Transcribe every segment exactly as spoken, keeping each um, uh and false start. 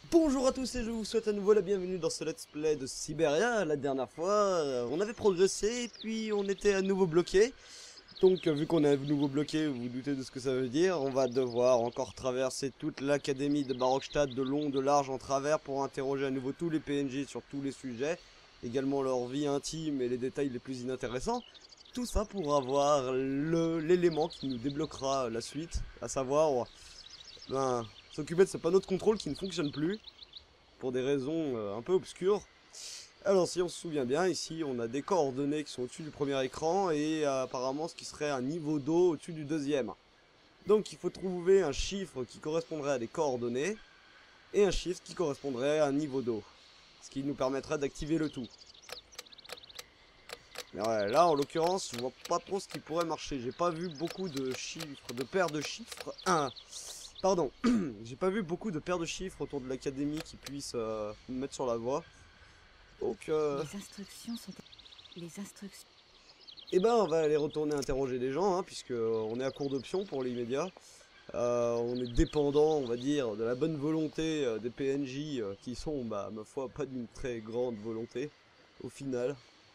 Bonjour à tous et je vous souhaite à nouveau la bienvenue dans ce let's play de Syberia. La dernière fois, euh, on avait progressé et puis on était à nouveau bloqué. Donc euh, vu qu'on est à nouveau bloqué, vous vous doutez de ce que ça veut dire, on va devoir encore traverser toute l'académie de Barockstadt de long, de large en travers pour interroger à nouveau tous les P N J sur tous les sujets, également leur vie intime et les détails les plus inintéressants. Tout ça pour avoir l'élément qui nous débloquera la suite, à savoir... Ben, s'occuper de ce panneau de contrôle qui ne fonctionne plus, pour des raisons euh, un peu obscures. Alors si on se souvient bien, ici on a des coordonnées qui sont au-dessus du premier écran, et euh, apparemment ce qui serait un niveau d'eau au-dessus du deuxième. Donc il faut trouver un chiffre qui correspondrait à des coordonnées, et un chiffre qui correspondrait à un niveau d'eau. Ce qui nous permettrait d'activer le tout. Mais ouais, là en l'occurrence, je vois pas trop ce qui pourrait marcher. J'ai pas vu beaucoup de chiffres, de paires de chiffres. un. Pardon, j'ai pas vu beaucoup de paires de chiffres autour de l'académie qui puissent euh, me mettre sur la voie. Donc, euh... Les instructions sont... Les instructions... Eh ben, on va aller retourner interroger les gens, hein, puisque on est à court d'options pour l'immédiat. Euh, on est dépendant, on va dire, de la bonne volonté euh, des P N J, euh, qui sont, bah, ma foi, pas d'une très grande volonté, au final.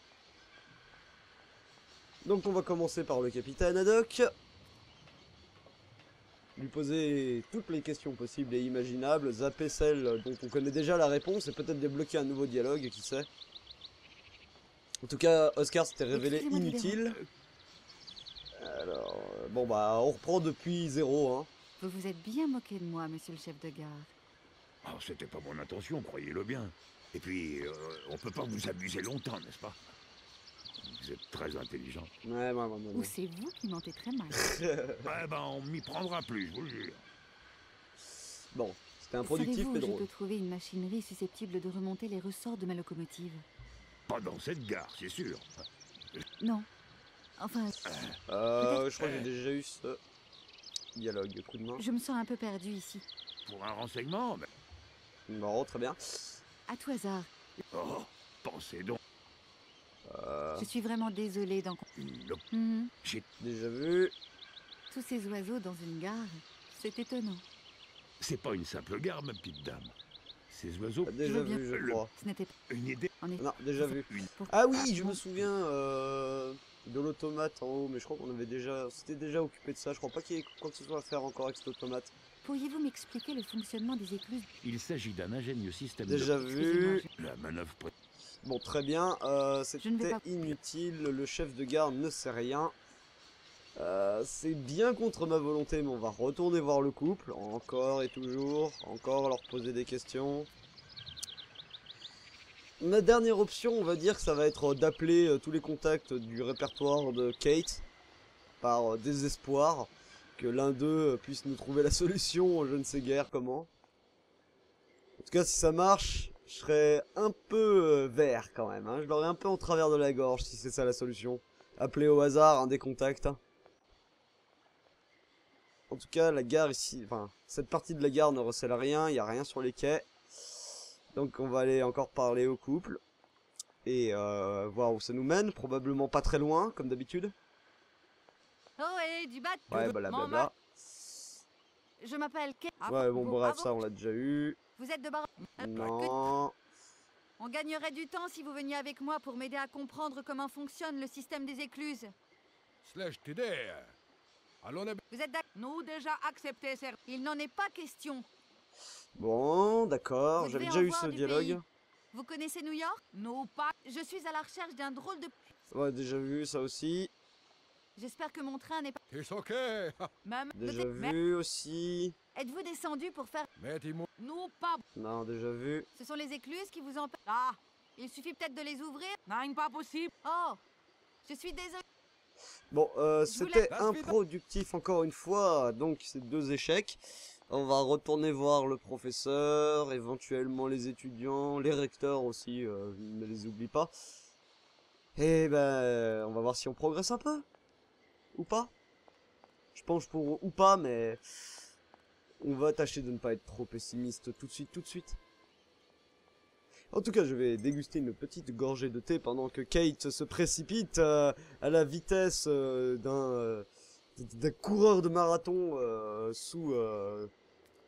Donc on va commencer par le capitaine Haddock. Lui poser toutes les questions possibles et imaginables, zapper celles dont on connaît déjà la réponse et peut-être débloquer un nouveau dialogue, qui sait. En tout cas, Oscar s'était révélé inutile. Alors, euh, bon bah, on reprend depuis zéro, hein. Vous vous êtes bien moqué de moi, monsieur le chef de gare. Oh, c'était pas mon intention, croyez-le bien. Et puis, euh, on peut pas vous abuser longtemps, n'est-ce pas? Vous êtes très intelligent. Ouais, ouais, ouais, ouais. Ou c'est vous qui mentez très mal. Eh ben, on m'y prendra plus, je vous le jure. Bon, c'était improductif mais Savez-vous où je drôle. peux trouver une machinerie susceptible de remonter les ressorts de ma locomotive? Pas dans cette gare, c'est sûr. Non. Enfin, Euh, je crois que j'ai déjà eu ce dialogue, coup de main. je me sens un peu perdue ici. Pour un renseignement, mais... Bon, très bien. À tout hasard, Oh, pensez donc. Euh, je suis vraiment désolée d'en... Non, Mhm. j'ai... déjà vu. Tous ces oiseaux dans une gare, c'est étonnant. C'est pas une simple gare, ma petite dame. Ces oiseaux... Déjà veux bien. vu, je Le- crois. Ce n'était pas... Une idée... En effet. Non, déjà vu. Une... Pour... Ah oui, je bon. me souviens euh, de l'automate en haut, mais je crois qu'on avait déjà, c'était déjà occupé de ça. Je crois pas qu'il y ait quoi que ce soit à faire encore avec cet automate. Pourriez-vous m'expliquer le fonctionnement des écluses? Il s'agit d'un ingénieux système Déjà de... vu. Excusez-moi, La manœuvre... pré- Bon, très bien. Euh, Je ne vais c'était pas- inutile. Le chef de gare ne sait rien. Euh, c'est bien contre ma volonté, mais on va retourner voir le couple, encore et toujours, encore leur poser des questions. Ma dernière option, on va dire que ça va être d'appeler euh, tous les contacts du répertoire de Kate, par euh, désespoir, que l'un d'eux euh, puisse nous trouver la solution, je ne sais guère comment. En tout cas, si ça marche, je serais un peu euh, vert quand même, hein. Je l'aurais un peu en travers de la gorge si c'est ça la solution. Appeler au hasard un des contacts. En tout cas, la gare ici, enfin, cette partie de la gare ne recèle rien, il n'y a rien sur les quais. Donc on va aller encore parler au couple. Et euh, voir où ça nous mène, probablement pas très loin, comme d'habitude. Oh, et du bateau. Ouais, blablabla. Je m'appelle Kate. Ouais, bon, bref, ça on l'a déjà eu. Vous êtes de Bar... Non. On gagnerait du temps si vous veniez avec moi pour m'aider à comprendre comment fonctionne le système des écluses. Slash T D. Allons la... Vous êtes d'accord? Nous déjà accepté, sir. Il n'en est pas question. Bon, d'accord, Vous j'avais devez déjà en eu voir ce du dialogue. pays. Vous connaissez New York? Non, pas. Je suis à la recherche d'un drôle de... Ouais, déjà vu ça aussi. J'espère que mon train n'est pas... It's ok. Même... Déjà vu aussi. Êtes-vous descendu pour faire... Mettez-moi. Non, pas... Non, déjà vu. Ce sont les écluses qui vous empêchent... Ah, il suffit peut-être de les ouvrir? Non, pas possible. Oh, je suis désolé. Bon, euh, Je vous c'était laisse. improductif encore une fois, donc c'est deux échecs. On va retourner voir le professeur, éventuellement les étudiants, les recteurs aussi, euh, ne les oublie pas. Et ben, on va voir si on progresse un peu. Ou pas. Je penche pour ou pas, mais on va tâcher de ne pas être trop pessimiste tout de suite, tout de suite. En tout cas, je vais déguster une petite gorgée de thé pendant que Kate se précipite euh, à la vitesse euh, d'un euh, d'un coureur de marathon euh, sous euh,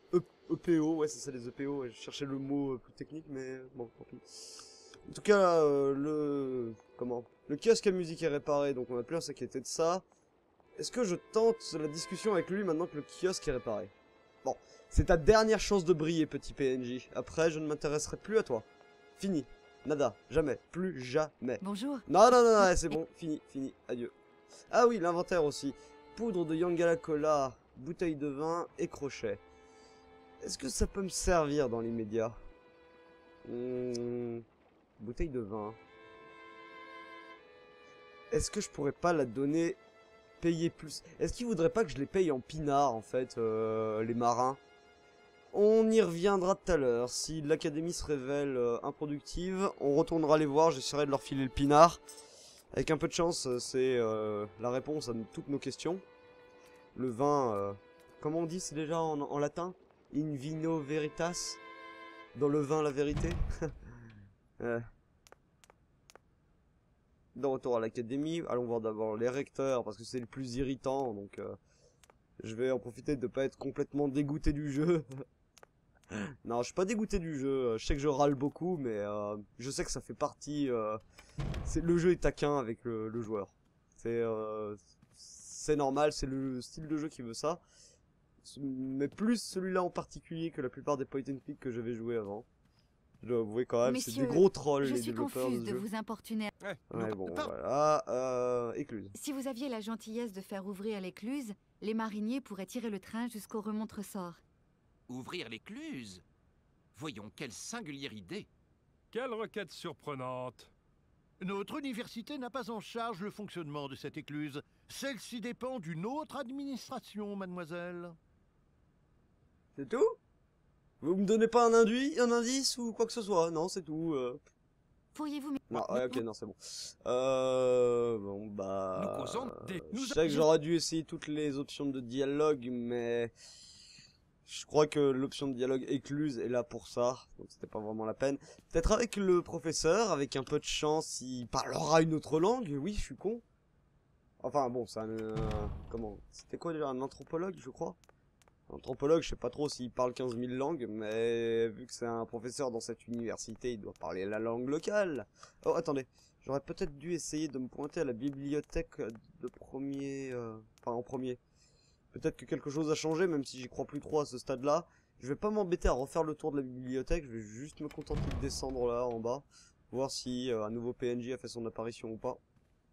E P O, ouais c'est ça les E P O, ouais, je cherchais le mot euh, plus technique mais bon tant pis. En tout cas euh, le... comment le kiosque à musique est réparé donc on va plus à s'inquiéter de ça. Est-ce que je tente la discussion avec lui maintenant que le kiosque est réparé? Bon, c'est ta dernière chance de briller petit P N J, après je ne m'intéresserai plus à toi. Fini, nada, jamais, plus jamais. Bonjour. Non non non, non c'est bon, fini, fini, adieu. Ah oui l'inventaire aussi, poudre de Yangala Cola, bouteille de vin et crochet. Est-ce que ça peut me servir dans l'immédiat? hmm, Bouteille de vin. Est-ce que je pourrais pas la donner, payer plus? Est-ce qu'ils voudraient pas que je les paye en pinard en fait, euh, les marins? On y reviendra tout à l'heure. Si l'académie se révèle euh, improductive, on retournera les voir, j'essaierai de leur filer le pinard. Avec un peu de chance, c'est euh, la réponse à toutes nos questions. Le vin, euh, comment on dit, c'est déjà en, en latin? In vino veritas. Dans le vin, la vérité. euh. De retour à l'académie, allons voir d'abord les recteurs, parce que c'est le plus irritant, donc euh, je vais en profiter de pas être complètement dégoûté du jeu. Non, je suis pas dégoûté du jeu, je sais que je râle beaucoup, mais euh, je sais que ça fait partie... Euh, c'est le jeu est taquin avec le, le joueur. C'est euh, c'est normal, c'est le style de jeu qui veut ça. Mais plus celui-là en particulier que la plupart des point and click que j'avais joué avant. Je dois avouer quand même, c'est des gros trolls je les suis développeurs confuse de, de jeu. vous importuner. Ouais, Ouais non, bon pas- voilà, euh, écluse. Si vous aviez la gentillesse de faire ouvrir l'écluse, les mariniers pourraient tirer le train jusqu'au remontre-sort. Ouvrir l'écluse? Voyons, quelle singulière idée. Quelle requête surprenante. Notre université n'a pas en charge le fonctionnement de cette écluse. Celle-ci dépend d'une autre administration, mademoiselle. C'est tout? Vous me donnez pas un induit, un indice ou quoi que ce soit? Non, c'est tout. Euh... Pourriez-vous m- Non, ouais, ok, non, c'est bon. Euh... Bon, bah... Nous causons des- Je nous- sais que j'aurais dû essayer toutes les options de dialogue, mais... Je crois que l'option de dialogue écluse est là pour ça, donc c'était pas vraiment la peine. Peut-être avec le professeur, avec un peu de chance, il parlera une autre langue. Oui, je suis con. Enfin bon, c'est un... euh, comment? C'était quoi déjà? Un anthropologue, je crois? Anthropologue, je sais pas trop s'il parle quinze mille langues, mais vu que c'est un professeur dans cette université, il doit parler la langue locale. Oh, attendez, j'aurais peut-être dû essayer de me pointer à la bibliothèque de premier... Euh... Enfin, en premier. Peut-être que quelque chose a changé, même si j'y crois plus trop à ce stade-là. Je vais pas m'embêter à refaire le tour de la bibliothèque, je vais juste me contenter de descendre là, en bas, voir si euh, un nouveau P N J a fait son apparition ou pas.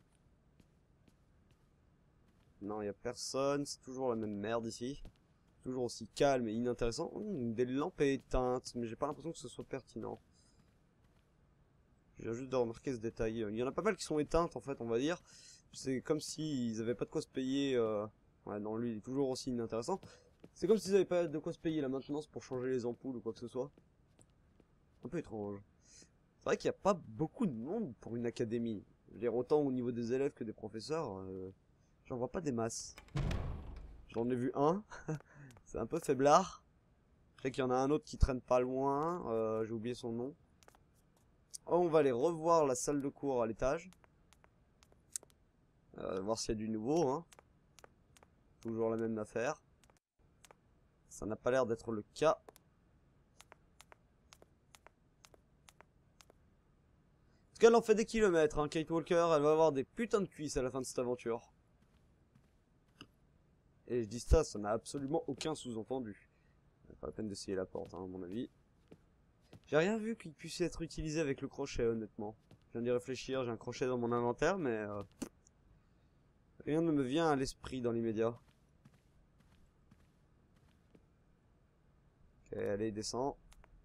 Non, y a personne, c'est toujours la même merde ici. Toujours aussi calme et inintéressant. Mmh, des lampes éteintes, mais j'ai pas l'impression que ce soit pertinent. Je viens juste de remarquer ce détail. Il y en a pas mal qui sont éteintes en fait, on va dire. C'est comme s'ils avaient pas de quoi se payer... Euh... Ouais, non, lui il est toujours aussi inintéressant. C'est comme s'ils avaient pas de quoi se payer la maintenance pour changer les ampoules ou quoi que ce soit. Un peu étrange. C'est vrai qu'il n'y a pas beaucoup de monde pour une académie. Je veux dire, autant au niveau des élèves que des professeurs, euh, j'en vois pas des masses. J'en ai vu un. C'est un peu faiblard. Je sais qu'il y en a un autre qui traîne pas loin. Euh, J'ai oublié son nom. Oh, on va aller revoir la salle de cours à l'étage. Euh, voir s'il y a du nouveau, hein. Toujours la même affaire. Ça n'a pas l'air d'être le cas. En tout cas, elle en fait des kilomètres, hein. Kate Walker, elle va avoir des putains de cuisses à la fin de cette aventure. Et je dis ça, ça n'a absolument aucun sous-entendu. Pas la peine d'essayer la porte, hein, à mon avis. J'ai rien vu qui puisse être utilisé avec le crochet, honnêtement. Je viens d'y réfléchir, j'ai un crochet dans mon inventaire, mais... Euh, rien ne me vient à l'esprit dans l'immédiat. Ok, allez, descend.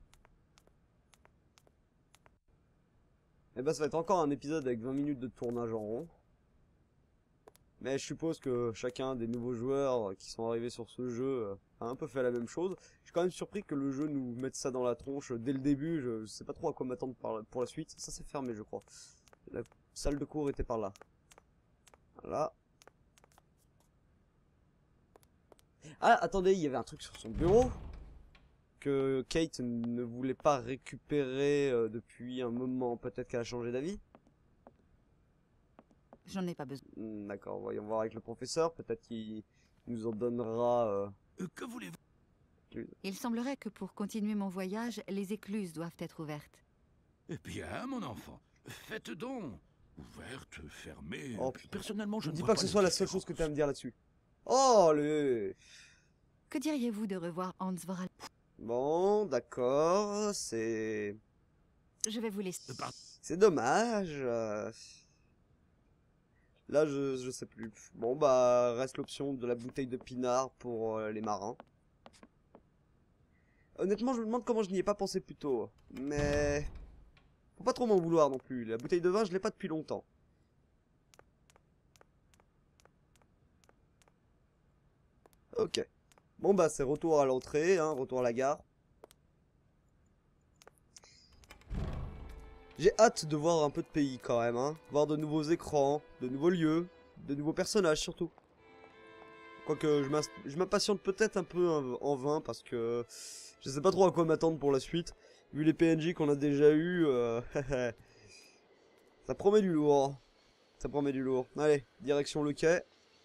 Et bah ça va être encore un épisode avec vingt minutes de tournage en rond. Mais je suppose que chacun des nouveaux joueurs qui sont arrivés sur ce jeu a un peu fait la même chose. Je suis quand même surpris que le jeu nous mette ça dans la tronche dès le début. Je sais pas trop à quoi m'attendre pour la suite. Ça c'est fermé je crois. La salle de cours était par là. Voilà. Ah attendez, il y avait un truc sur son bureau que Kate ne voulait pas récupérer euh, depuis un moment. Peut-être qu'elle a changé d'avis. J'en ai pas besoin. Hmm, d'accord, voyons voir avec le professeur. Peut-être qu'il nous en donnera... Euh... Euh, que voulez-vous? écluses. Il semblerait que pour continuer mon voyage, les écluses doivent être ouvertes. Eh bien, mon enfant, faites donc. Ouverte, fermée. Oh, putain. Personnellement, je Ne ne dis vois pas que ce la soit la seule chose différence. que tu as à me dire là-dessus. Oh, le... Que diriez-vous de revoir Hans Voral? Bon, d'accord, c'est... Je vais vous laisser. Euh, par- C'est dommage. euh. Là, je, je sais plus. Bon, bah, reste l'option de la bouteille de pinard pour euh, les marins. Honnêtement, je me demande comment je n'y ai pas pensé plus tôt. Mais... Faut pas trop m'en vouloir non plus. La bouteille de vin, je l'ai pas depuis longtemps. Ok. Bon, bah, c'est retour à l'entrée, hein, retour à la gare. J'ai hâte de voir un peu de pays quand même, hein. Voir de nouveaux écrans, de nouveaux lieux, de nouveaux personnages surtout. Quoique je m'as- je m'impatiente peut-être un peu en en vain parce que je sais pas trop à quoi m'attendre pour la suite. Vu les P N J qu'on a déjà eu, euh, ça promet du lourd. Ça promet du lourd. Allez, direction le quai.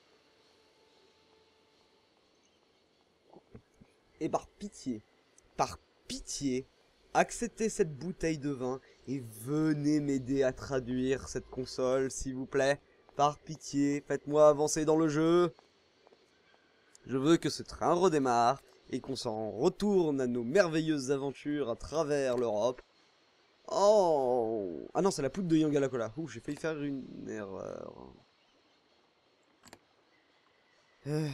Et par pitié, par pitié, acceptez cette bouteille de vin et venez m'aider à traduire cette console, s'il vous plaît. Par pitié, faites-moi avancer dans le jeu. Je veux que ce train redémarre et qu'on s'en retourne à nos merveilleuses aventures à travers l'Europe. Oh! Ah non, c'est la poudre de Yangalakola. Ouh, j'ai failli faire une erreur. Euh.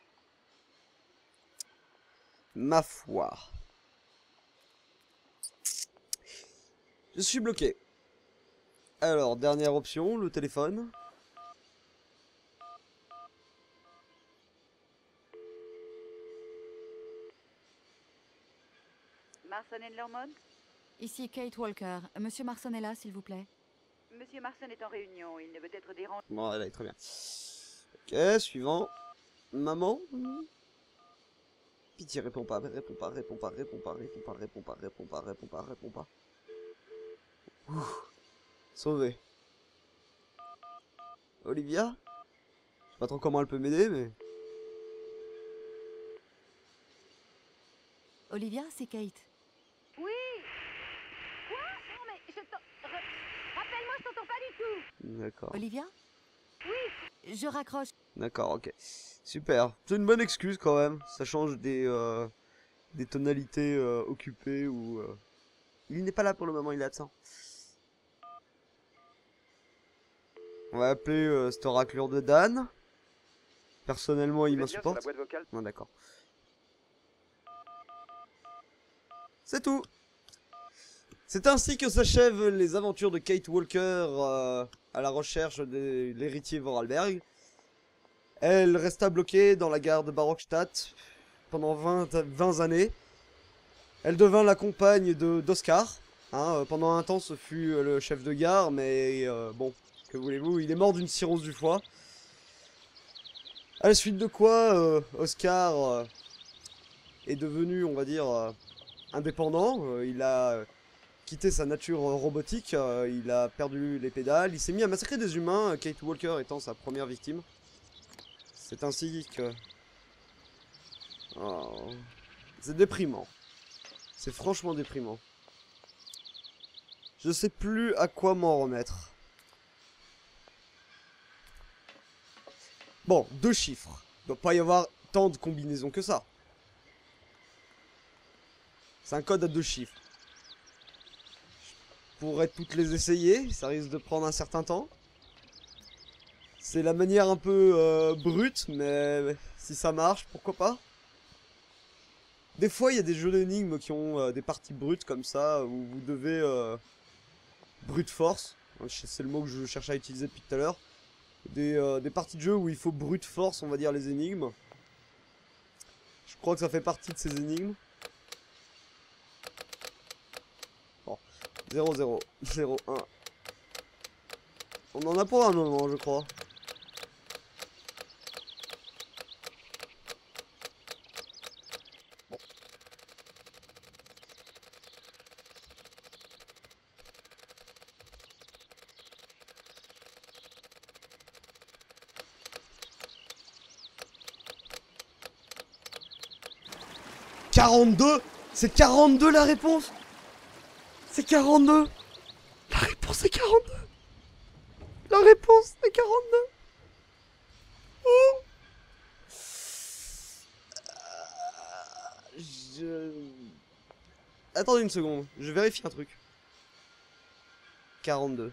Ma foi. Je suis bloqué. Alors, dernière option, le téléphone. Marson et Lormont? Ici Kate Walker. Monsieur Marson est là, s'il vous plaît. Monsieur Marson est en réunion, il ne veut être dérangé. Bon, elle est très bien. Ok, suivant. Maman? Pitié, réponds pas, réponds pas, réponds pas, réponds pas, réponds pas, réponds pas, réponds pas, réponds pas, réponds pas. Ouh. Sauvé. Olivia? Je sais pas trop comment elle peut m'aider, mais... Olivia, c'est Kate. Oui. Quoi? Non mais je t'en... Re- Rappelle-moi, je t'entends pas du tout. D'accord. Olivia? Oui. Je raccroche. D'accord, ok. Super. C'est une bonne excuse quand même. Ça change des, euh, des tonalités euh, occupées ou... euh, Il n'est pas là pour le moment, il est absent. On va appeler euh, cette raclure de Dan. Personnellement, il m'insupporte. Non, d'accord. C'est tout. C'est ainsi que s'achèvent les aventures de Kate Walker euh, à la recherche de l'héritier Vorarlberg. Elle resta bloquée dans la gare de Barockstadt pendant vingt, vingt années. Elle devint la compagne de d'Oscar. Hein, euh, pendant un temps, ce fut euh, le chef de gare, mais euh, bon, que voulez-vous, il est mort d'une cirrhose du foie. À la suite de quoi, euh, Oscar euh, est devenu, on va dire, euh, indépendant. Euh, il a quitté sa nature euh, robotique, euh, il a perdu les pédales, il s'est mis à massacrer des humains, Kate Walker étant sa première victime. C'est ainsi que... Oh. C'est déprimant. C'est franchement déprimant. Je sais plus à quoi m'en remettre. Bon, deux chiffres. Il doit pas y avoir tant de combinaisons que ça. C'est un code à deux chiffres. Je pourrais toutes les essayer, ça risque de prendre un certain temps. C'est la manière un peu euh, brute, mais si ça marche, pourquoi pas. Des fois, il y a des jeux d'énigmes qui ont euh, des parties brutes comme ça, où vous devez... Euh, brute force, c'est le mot que je cherche à utiliser depuis tout à l'heure. Des, euh, des parties de jeu où il faut brute force, on va dire, les énigmes. Je crois que ça fait partie de ces énigmes. Bon, zéro zéro, zéro un. On en a pour un moment, je crois. quarante-deux. C'est quarante-deux la réponse. C'est quarante-deux. La réponse est quarante-deux. La réponse est quarante-deux. Oh. Je... Attendez une seconde, je vérifie un truc. quarante-deux.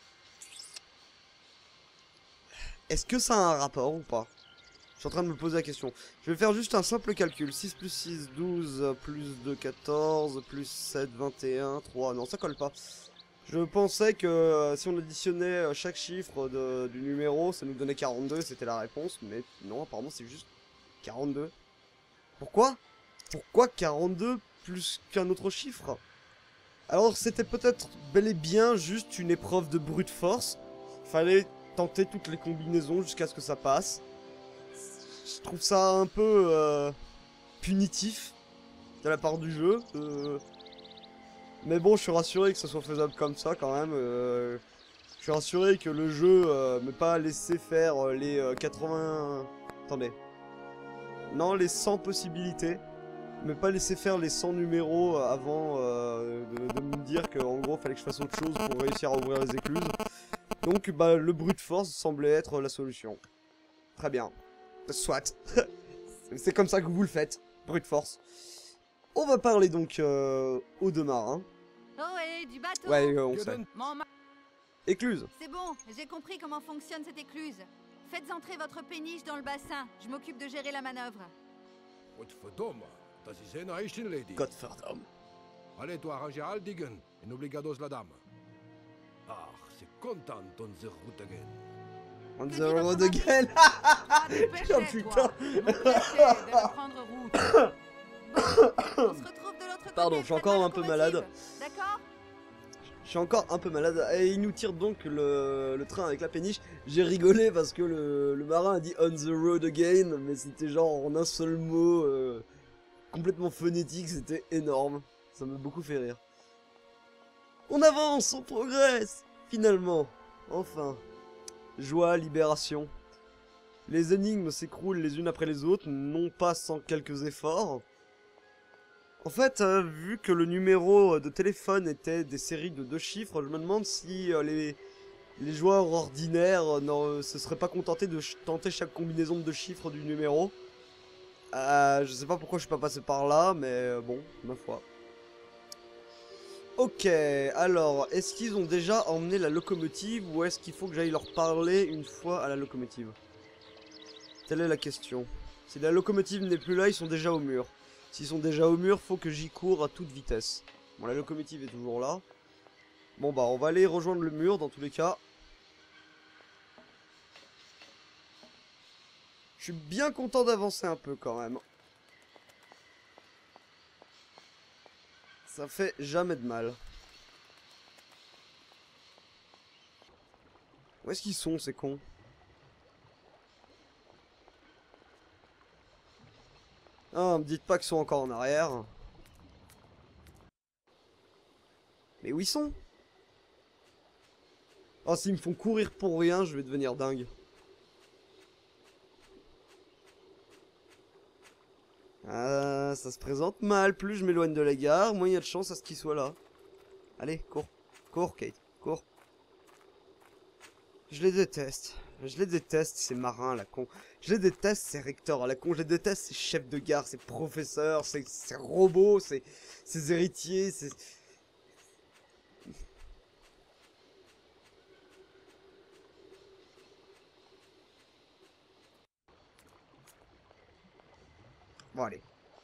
Est-ce que ça a un rapport ou pas? Je suis en train de me poser la question. Je vais faire juste un simple calcul. six plus six, douze, plus deux, quatorze, plus sept, vingt et un, trois. Non, ça colle pas. Je pensais que euh, si on additionnait chaque chiffre de, du numéro, ça nous donnait quarante-deux, c'était la réponse. Mais non, apparemment c'est juste quarante-deux. Pourquoi? Pourquoi quarante-deux plus qu'un autre chiffre? Alors c'était peut-être bel et bien juste une épreuve de brute force. Fallait tenter toutes les combinaisons jusqu'à ce que ça passe. Je trouve ça un peu euh, punitif de la part du jeu. Euh... Mais bon, je suis rassuré que ce soit faisable comme ça quand même. Euh... Je suis rassuré que le jeu euh, m'ait pas laissé faire les euh, quatre-vingts... Attendez. Non, les cent possibilités. Mais pas laisser faire les cent numéros avant euh, de, de me dire qu'en gros, fallait que je fasse autre chose pour réussir à ouvrir les écluses. Donc, bah, le brute force semblait être la solution. Très bien. Soit. C'est comme ça que vous le faites. Brute force. On va parler donc euh, aux deux marins. Oh, et du bateau. Ouais, euh, on sait. Mon ma- Écluse. C'est bon, j'ai compris comment fonctionne cette écluse. Faites entrer votre péniche dans le bassin. Je m'occupe de gérer la manœuvre. Godverdomme, das ist ein Eischen, Lady. Godverdomme. Allez, toi, arranger all Dingen. En obligados la dame. Ach, c'est content, unser Rutegen. On Que the dit notre road mari? again. Ah, dépêchez, Oh, putain. toi. Nous pressés de prendre route. Bon, on se retrouve de l'autre côté. Pardon, je suis encore faites-moi un peu locomotive. malade. D'accord? Je suis encore un peu malade. Et il nous tire donc le, le train avec la péniche. J'ai rigolé parce que le, le marin a dit on the road again. Mais c'était genre en un seul mot. Euh, complètement phonétique. C'était énorme. Ça m'a beaucoup fait rire. On avance, on progresse. Finalement. Enfin. Joie, libération. Les énigmes s'écroulent les unes après les autres. Non pas sans quelques efforts. En fait, euh, vu que le numéro de téléphone était des séries de deux chiffres, je me demande si euh, les, les joueurs ordinaires euh, ne se seraient pas contentés de tenter chaque combinaison de deux chiffres du numéro. Euh, je sais pas pourquoi je suis pas passé par là, mais euh, bon, ma foi. Ok, alors, est-ce qu'ils ont déjà emmené la locomotive ou est-ce qu'il faut que j'aille leur parler une fois à la locomotive? Telle est la question. Si la locomotive n'est plus là, ils sont déjà au mur. S'ils sont déjà au mur, faut que j'y cours à toute vitesse. Bon, la locomotive est toujours là. Bon, bah, on va aller rejoindre le mur, dans tous les cas. Je suis bien content d'avancer un peu, quand même. Ça fait jamais de mal. Où est-ce qu'ils sont, ces cons? Ah, me dites pas qu'ils sont encore en arrière. Mais où ils sont? Oh, s'ils me font courir pour rien, je vais devenir dingue. Ah, ça se présente mal. Plus je m'éloigne de la gare, moins il y a de chance à ce qu'ils soient là. Allez, cours. Cours, Kate. Cours. Je les déteste. Je les déteste, ces marins à la con. Je les déteste, ces recteurs à la con. Je les déteste, ces chefs de gare, ces professeurs, ces, ces robots, ces, ces héritiers, ces... Bon, allez.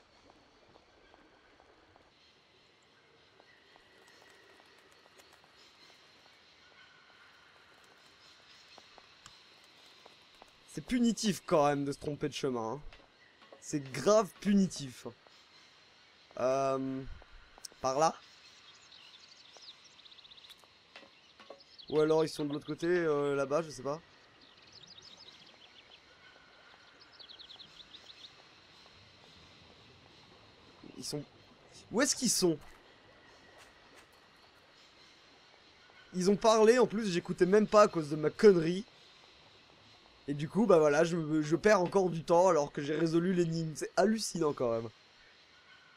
C'est punitif quand même de se tromper de chemin. Hein. C'est grave punitif. Euh, par là? Ou alors ils sont de l'autre côté, euh, là-bas, je sais pas. Ils sont... Où est-ce qu'ils sont? Ils ont parlé, en plus j'écoutais même pas à cause de ma connerie. Et du coup, bah voilà, je, je perds encore du temps alors que j'ai résolu l'énigme. C'est hallucinant quand même.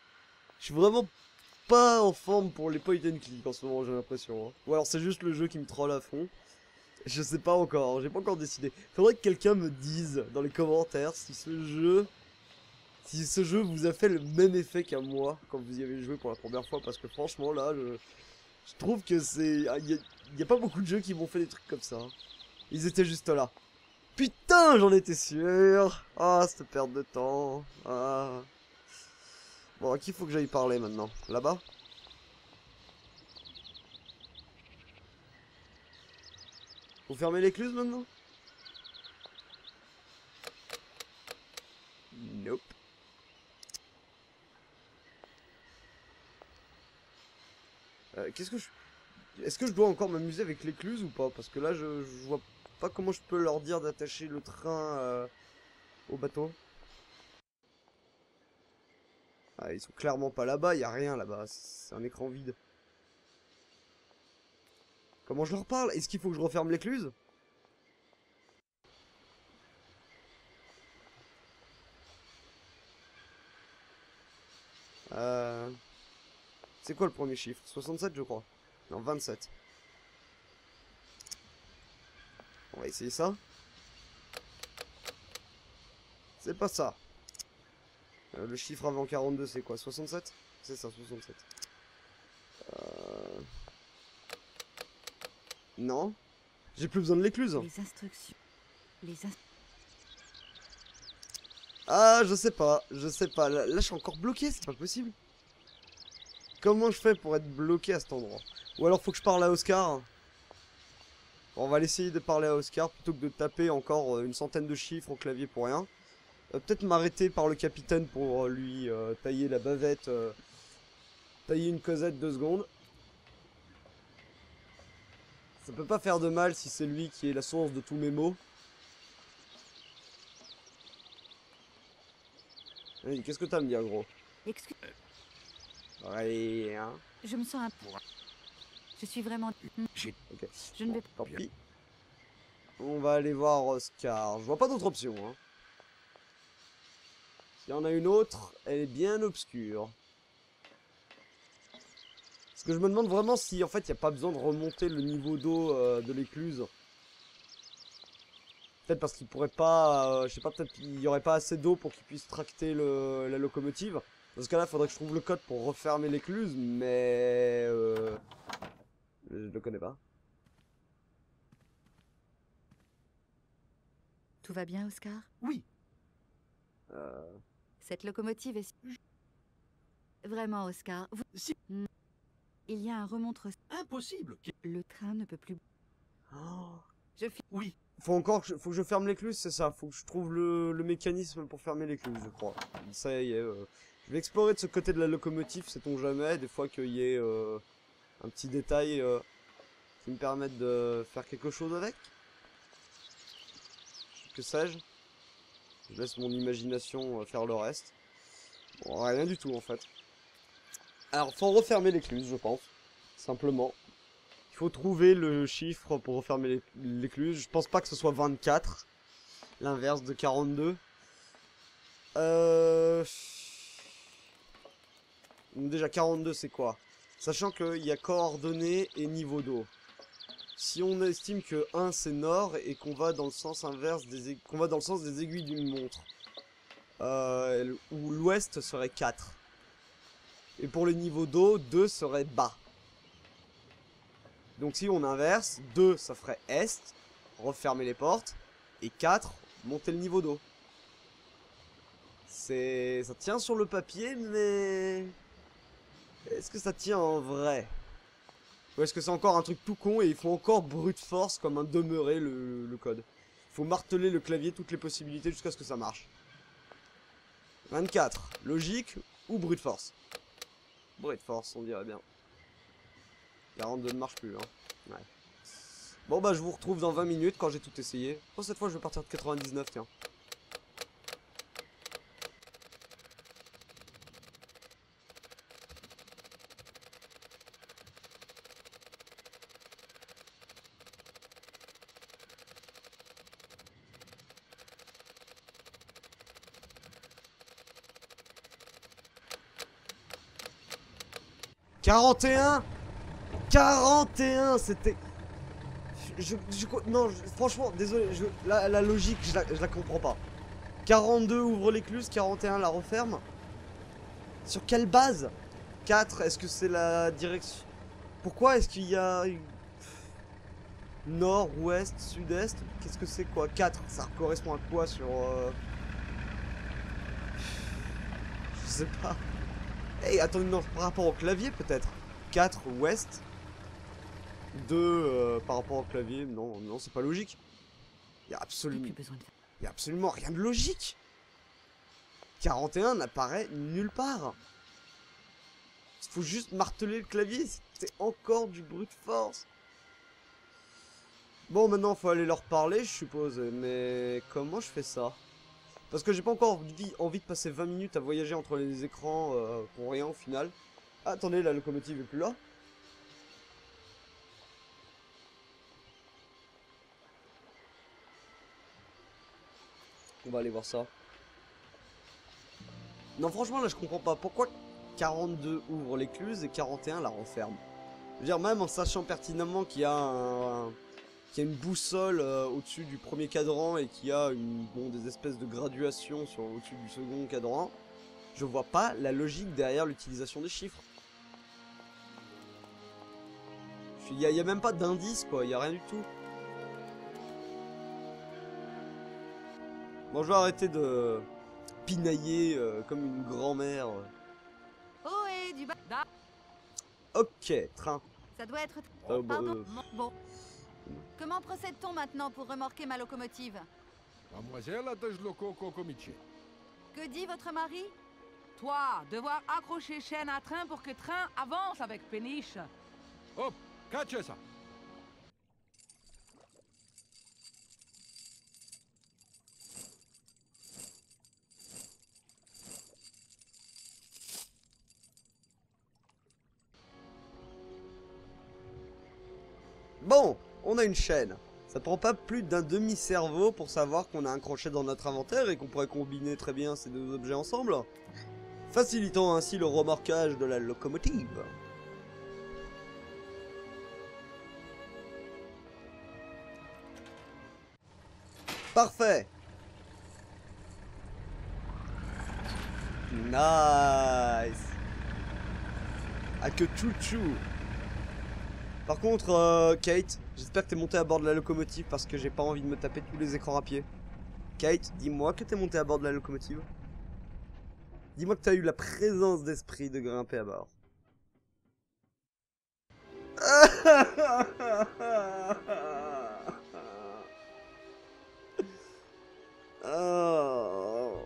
Je suis vraiment pas en forme pour les point and click en ce moment, j'ai l'impression. Hein. Ou alors c'est juste le jeu qui me troll à fond. Je sais pas encore, j'ai pas encore décidé. Faudrait que quelqu'un me dise dans les commentaires si ce jeu... Si ce jeu vous a fait le même effet qu'à moi quand vous y avez joué pour la première fois. Parce que franchement là, je, je trouve que c'est... Il n'y a, a pas beaucoup de jeux qui m'ont fait des trucs comme ça. Hein. Ils étaient juste là. Putain, j'en étais sûr. Ah, cette perte de temps. Ah... Bon, à qui faut que j'aille parler maintenant? Là-bas? Faut fermer l'écluse maintenant? Nope. Euh, Qu'est-ce que je... Est-ce que je dois encore m'amuser avec l'écluse ou pas? Parce que là, je, je vois pas comment je peux leur dire d'attacher le train euh, au bateau. Ah, ils sont clairement pas là-bas, y a rien là-bas, c'est un écran vide. Comment je leur parle? Est-ce qu'il faut que je referme l'écluse? Euh... C'est quoi le premier chiffre? soixante-sept je crois. Non, vingt-sept. On va essayer ça. C'est pas ça. Euh, le chiffre avant quarante-deux, c'est quoi? soixante-sept? C'est ça, soixante-sept. Euh... Non. J'ai plus besoin de l'écluse. Les instructions. Les instructions. Ah, je sais pas. Je sais pas. Là, là, je suis encore bloqué, c'est pas possible. Comment je fais pour être bloqué à cet endroit? Ou alors, faut que je parle à Oscar. Bon, on va essayer de parler à Oscar plutôt que de taper encore une centaine de chiffres au clavier pour rien. Euh, Peut-être m'arrêter par le capitaine pour euh, lui euh, tailler la bavette. Euh, tailler une causette deux secondes. Ça peut pas faire de mal si c'est lui qui est la source de tous mes maux. Allez, qu'est-ce que t'as à me dire, gros? Excuse. Rien. Je me sens un peu. Je suis vraiment. J'ai... Ok. Je ne vais Tant pis. On va aller voir Oscar. Je vois pas d'autre option. Hein. S'il y en a une autre, elle est bien obscure. Parce que je me demande vraiment si en fait il n'y a pas besoin de remonter le niveau d'eau euh, de l'écluse. Peut-être parce qu'il pourrait pas, euh, je sais pas, peut-être qu'il y aurait pas assez d'eau pour qu'il puisse tracter le, la locomotive. Dans ce cas-là, il faudrait que je trouve le code pour refermer l'écluse, mais euh, je le connais pas. Tout va bien, Oscar? Oui. Euh... Cette locomotive est... Vraiment, Oscar. Vous... Si. Hmm. Il y a un remontre... Impossible. Le train ne peut plus... Oh. Je fi... Oui. Faut encore que je, faut que je ferme l'écluse, c'est ça. Faut que je trouve le, le mécanisme pour fermer l'écluse, je crois. Ça y est. Euh, je vais explorer de ce côté de la locomotive, sait-on jamais. Des fois qu'il y ait euh, un petit détail euh, qui me permette de faire quelque chose avec. Que sais-je? Je laisse mon imagination euh, faire le reste. Bon, rien du tout en fait. Alors, faut refermer l'écluse, je pense. Simplement. Il faut trouver le chiffre pour refermer l'écluse. Je pense pas que ce soit vingt-quatre. L'inverse de quarante-deux. Euh... Déjà, quarante-deux, c'est quoi? Sachant qu'il y a coordonnées et niveau d'eau. Si on estime que un c'est nord et qu'on va dans le sens inverse des qu'on va dans le sens des aiguilles d'une montre, euh, où l'ouest serait quatre. Et pour le niveau d'eau, deux serait bas. Donc si on inverse, deux ça ferait est, refermer les portes, et quatre, monter le niveau d'eau. C'est... ça tient sur le papier, mais... est-ce que ça tient en vrai? Ou est-ce que c'est encore un truc tout con et il faut encore brute force comme un demeuré le, le code? Il faut marteler le clavier toutes les possibilités jusqu'à ce que ça marche. vingt-quatre, logique ou brute force? Brute force, on dirait bien. quarante-deux ne marche plus, hein. Ouais. Bon bah je vous retrouve dans vingt minutes quand j'ai tout essayé. Oh, cette fois je vais partir de quatre-vingt-dix-neuf, tiens. quarante et un quarante et un, c'était... Je, je, je- non, je- franchement, désolé, je, la, la logique, je la, je la comprends pas. quarante-deux ouvre l'écluse, quarante et un la referme. Sur quelle base? quatre, est-ce que c'est la direction? Pourquoi est-ce qu'il y a... Nord, ouest, sud-est? Qu'est-ce que c'est quoi? quatre, ça correspond à quoi sur... Euh... Je sais pas. Hey, attends, non, par rapport au clavier peut-être. quatre, ouest. deux, euh, par rapport au clavier, non, non, c'est pas logique. Il y a absolument... Plus besoin de faire. Il y a absolument rien de logique. quarante et un n'apparaît nulle part. Il faut juste marteler le clavier, c'est encore du brute force. Bon, maintenant, il faut aller leur parler, je suppose. Mais comment je fais ça? Parce que j'ai pas encore envie, envie de passer vingt minutes à voyager entre les écrans euh, pour rien au final. Ah, attendez, la locomotive est plus là. On va aller voir ça. Non, franchement, là, je comprends pas. Pourquoi quarante-deux ouvre l'écluse et quarante et un la referme? Je veux dire, même en sachant pertinemment qu'il y a un... qu'il y a une boussole euh, au-dessus du premier cadran et qu'il y a une, bon, des espèces de graduations sur au-dessus du second cadran, je vois pas la logique derrière l'utilisation des chiffres. Il y, a, il y a même pas d'indice, quoi. Il y a rien du tout. Bon, je vais arrêter de pinailler euh, comme une grand-mère. Oh, et du bas. Da- Ok, train. Ça doit être. Euh, bon, Pardon. euh, Bon. Comment procède-t-on maintenant pour remorquer ma locomotive? Mademoiselle, attache le coco comici. Que dit votre mari? Toi, devoir accrocher chaîne à train pour que train avance avec péniche. Hop, cachez ça. Bon, on a une chaîne. Ça prend pas plus d'un demi-cerveau pour savoir qu'on a un crochet dans notre inventaire et qu'on pourrait combiner très bien ces deux objets ensemble, facilitant ainsi le remorquage de la locomotive. Parfait. Nice. Ah que chouchou. Par contre, euh, Kate, j'espère que t'es monté à bord de la locomotive parce que j'ai pas envie de me taper tous les écrans à pied. Kate, dis-moi que t'es monté à bord de la locomotive. Dis-moi que t'as eu la présence d'esprit de grimper à bord. Oh.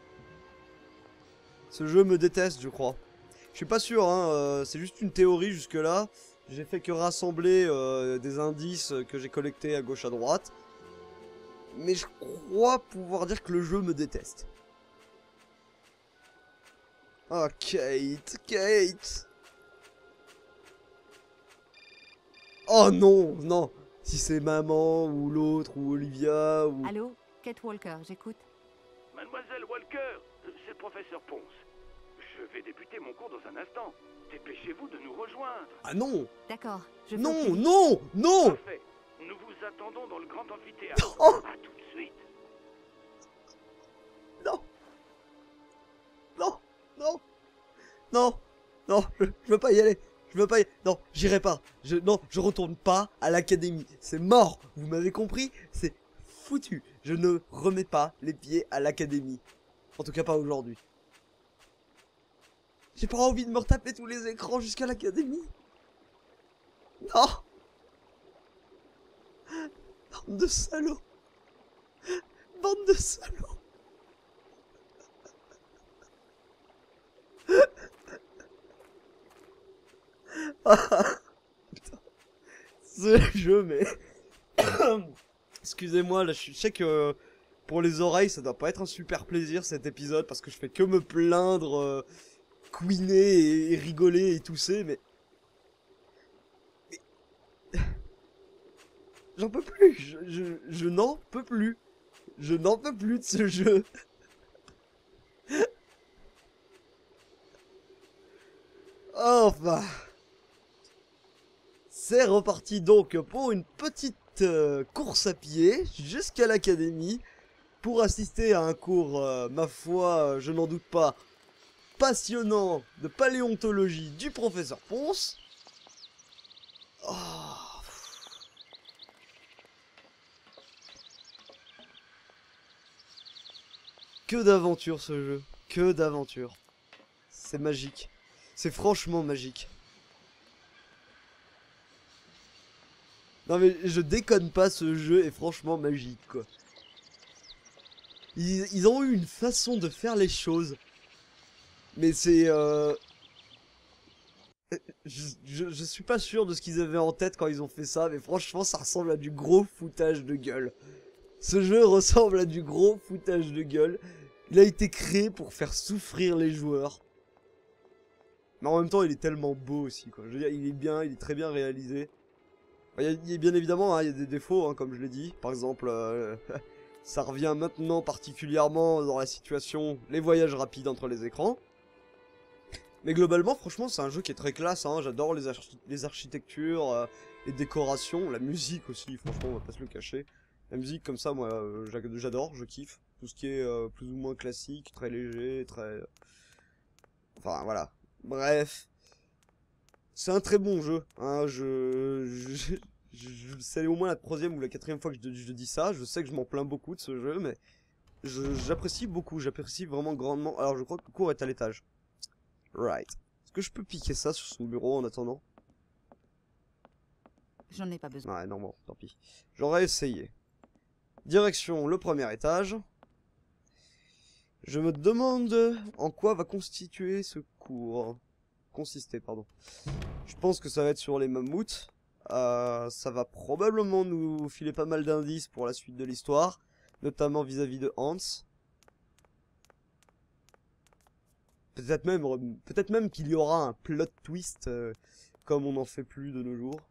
Ce jeu me déteste, je crois. Je suis pas sûr, hein, euh, c'est juste une théorie jusque-là. J'ai fait que rassembler euh, des indices que j'ai collectés à gauche à droite. Mais je crois pouvoir dire que le jeu me déteste. Oh, Kate, Kate. Oh non, non. Si c'est maman ou l'autre ou Olivia ou... Allô, Kate Walker, j'écoute. Mademoiselle Walker, c'est le professeur Ponce. Je vais débuter mon cours dans un instant. Dépêchez-vous de nous rejoindre. Ah non. D'accord, je fais au Non, plus vite. non, non. Parfait. Nous vous attendons dans le grand amphithéâtre. Oh. À tout de suite. Non. Non, non. Non, non, je, je veux pas y aller. Je veux pas y... Non, j'irai pas. Je, non, je retourne pas à l'académie. C'est mort. Vous m'avez compris? C'est foutu. Je ne remets pas les pieds à l'académie. En tout cas pas aujourd'hui. J'ai pas envie de me retaper tous les écrans jusqu'à l'académie. Non. Bande de salauds. Bande de salauds. Ah, putain. Ce jeu, mais... Excusez-moi, là, je sais que pour les oreilles, ça doit pas être un super plaisir cet épisode, parce que je fais que me plaindre, euh, couiner et, et rigoler et tousser, mais... mais... J'en peux plus, je, je, je n'en peux plus. Je n'en peux plus de ce jeu. Enfin... c'est reparti donc pour une petite euh, course à pied jusqu'à l'académie pour assister à un cours, euh, ma foi, je n'en doute pas, passionnant de paléontologie du professeur Ponce. Oh. Que d'aventure ce jeu, que d'aventure. C'est magique, c'est franchement magique. Non mais je déconne pas, ce jeu est franchement magique quoi. Ils, ils ont eu une façon de faire les choses. Mais c'est euh... Je, je, je suis pas sûr de ce qu'ils avaient en tête quand ils ont fait ça, mais franchement ça ressemble à du gros foutage de gueule. Ce jeu ressemble à du gros foutage de gueule. Il a été créé pour faire souffrir les joueurs. Mais en même temps il est tellement beau aussi quoi. Je veux dire, il est bien, il est très bien réalisé. Il y a, il y a bien évidemment, hein, il y a des défauts, hein, comme je l'ai dit. Par exemple, euh, ça revient maintenant particulièrement dans la situation, les voyages rapides entre les écrans. Mais globalement, franchement, c'est un jeu qui est très classe, hein. J'adore les, archi les architectures, euh, les décorations, la musique aussi, franchement, on va pas se le cacher. La musique comme ça, moi, euh, j'adore, je kiffe. Tout ce qui est euh, plus ou moins classique, très léger, très... Enfin, voilà. Bref. C'est un très bon jeu, hein, je... je, je, je c'est au moins la troisième ou la quatrième fois que je, je dis ça, je sais que je m'en plains beaucoup de ce jeu, mais... J'apprécie beaucoup, j'apprécie vraiment grandement. Alors, je crois que le cours est à l'étage. Right. Est-ce que je peux piquer ça sur son bureau en attendant? J'en ai pas besoin. Ouais, non, bon, tant pis. J'aurais essayé. Direction le premier étage. Je me demande en quoi va constituer ce cours. Consister, pardon. Je pense que ça va être sur les mammouths. Euh, ça va probablement nous filer pas mal d'indices pour la suite de l'histoire. Notamment vis-à-vis de Hans. Peut-être même, peut-être même qu'il y aura un plot twist, euh, comme on n'en fait plus de nos jours.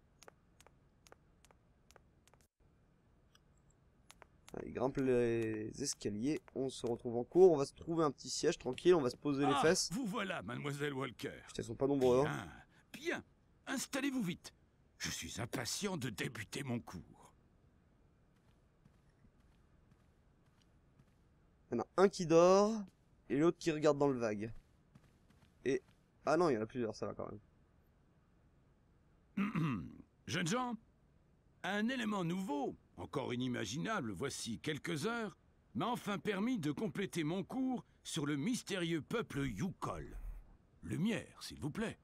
Allez, grimpe les escaliers, on se retrouve en cours, on va se trouver un petit siège tranquille, on va se poser ah, les fesses. Vous voilà, mademoiselle Walker. Putain, ils sont pas nombreux, hein. Bien, bien, installez-vous vite. Je suis impatient de débuter mon cours. Il y en a un qui dort, et l'autre qui regarde dans le vague. Et... Ah non, il y en a plusieurs, ça va quand même. Jeunes gens, un élément nouveau, encore inimaginable, voici quelques heures, m'a enfin permis de compléter mon cours sur le mystérieux peuple Yukol. Lumière, s'il vous plaît.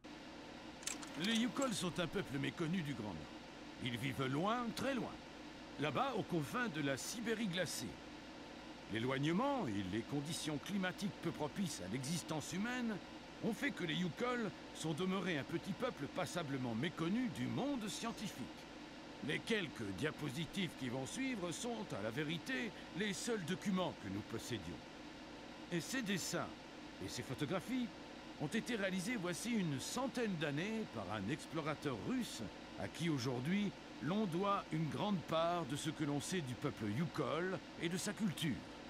Les Yukol sont un peuple méconnu du Grand Nord. Ils vivent loin, très loin, là-bas aux confins de la Sibérie glacée. L'éloignement et les conditions climatiques peu propices à l'existence humaine ont fait que les Yukol sont demeurés un petit peuple passablement méconnu du monde scientifique. Les quelques diapositives qui vont suivre sont, à la vérité, les seuls documents que nous possédions. Et ces dessins et ces photographies ont été réalisés voici une centaine d'années par un explorateur russe à qui aujourd'hui l'on doit une grande part de ce que l'on sait du peuple Yukol et de sa culture.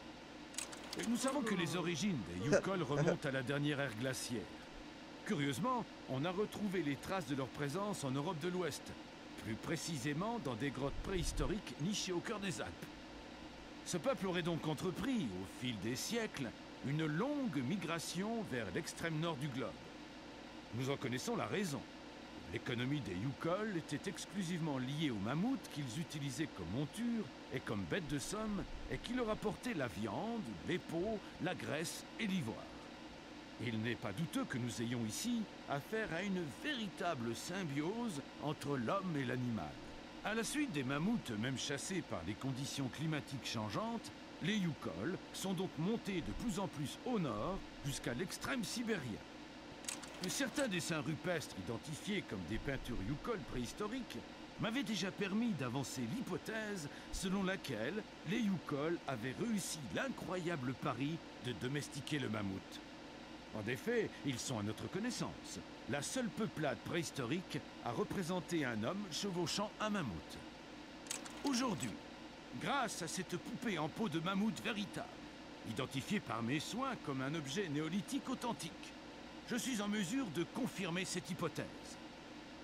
Et nous savons que les origines des Yukol remontent à la dernière ère glaciaire. Curieusement, on a retrouvé les traces de leur présence en Europe de l'Ouest, plus précisément dans des grottes préhistoriques nichées au cœur des Alpes. Ce peuple aurait donc entrepris, au fil des siècles, une longue migration vers l'extrême nord du globe. Nous en connaissons la raison. L'économie des Yukol était exclusivement liée aux mammouths qu'ils utilisaient comme monture et comme bête de somme et qui leur apportaient la viande, les peaux, la graisse et l'ivoire. Il n'est pas douteux que nous ayons ici affaire à une véritable symbiose entre l'homme et l'animal. À la suite des mammouths, même chassés par les conditions climatiques changeantes, les Yukol sont donc montés de plus en plus au nord jusqu'à l'extrême sibérien. Certains dessins rupestres identifiés comme des peintures Yukol préhistoriques m'avaient déjà permis d'avancer l'hypothèse selon laquelle les Yukol avaient réussi l'incroyable pari de domestiquer le mammouth. En effet, ils sont à notre connaissance la seule peuplade préhistorique à représenter un homme chevauchant un mammouth. Aujourd'hui, grâce à cette poupée en peau de mammouth véritable, identifiée par mes soins comme un objet néolithique authentique, je suis en mesure de confirmer cette hypothèse.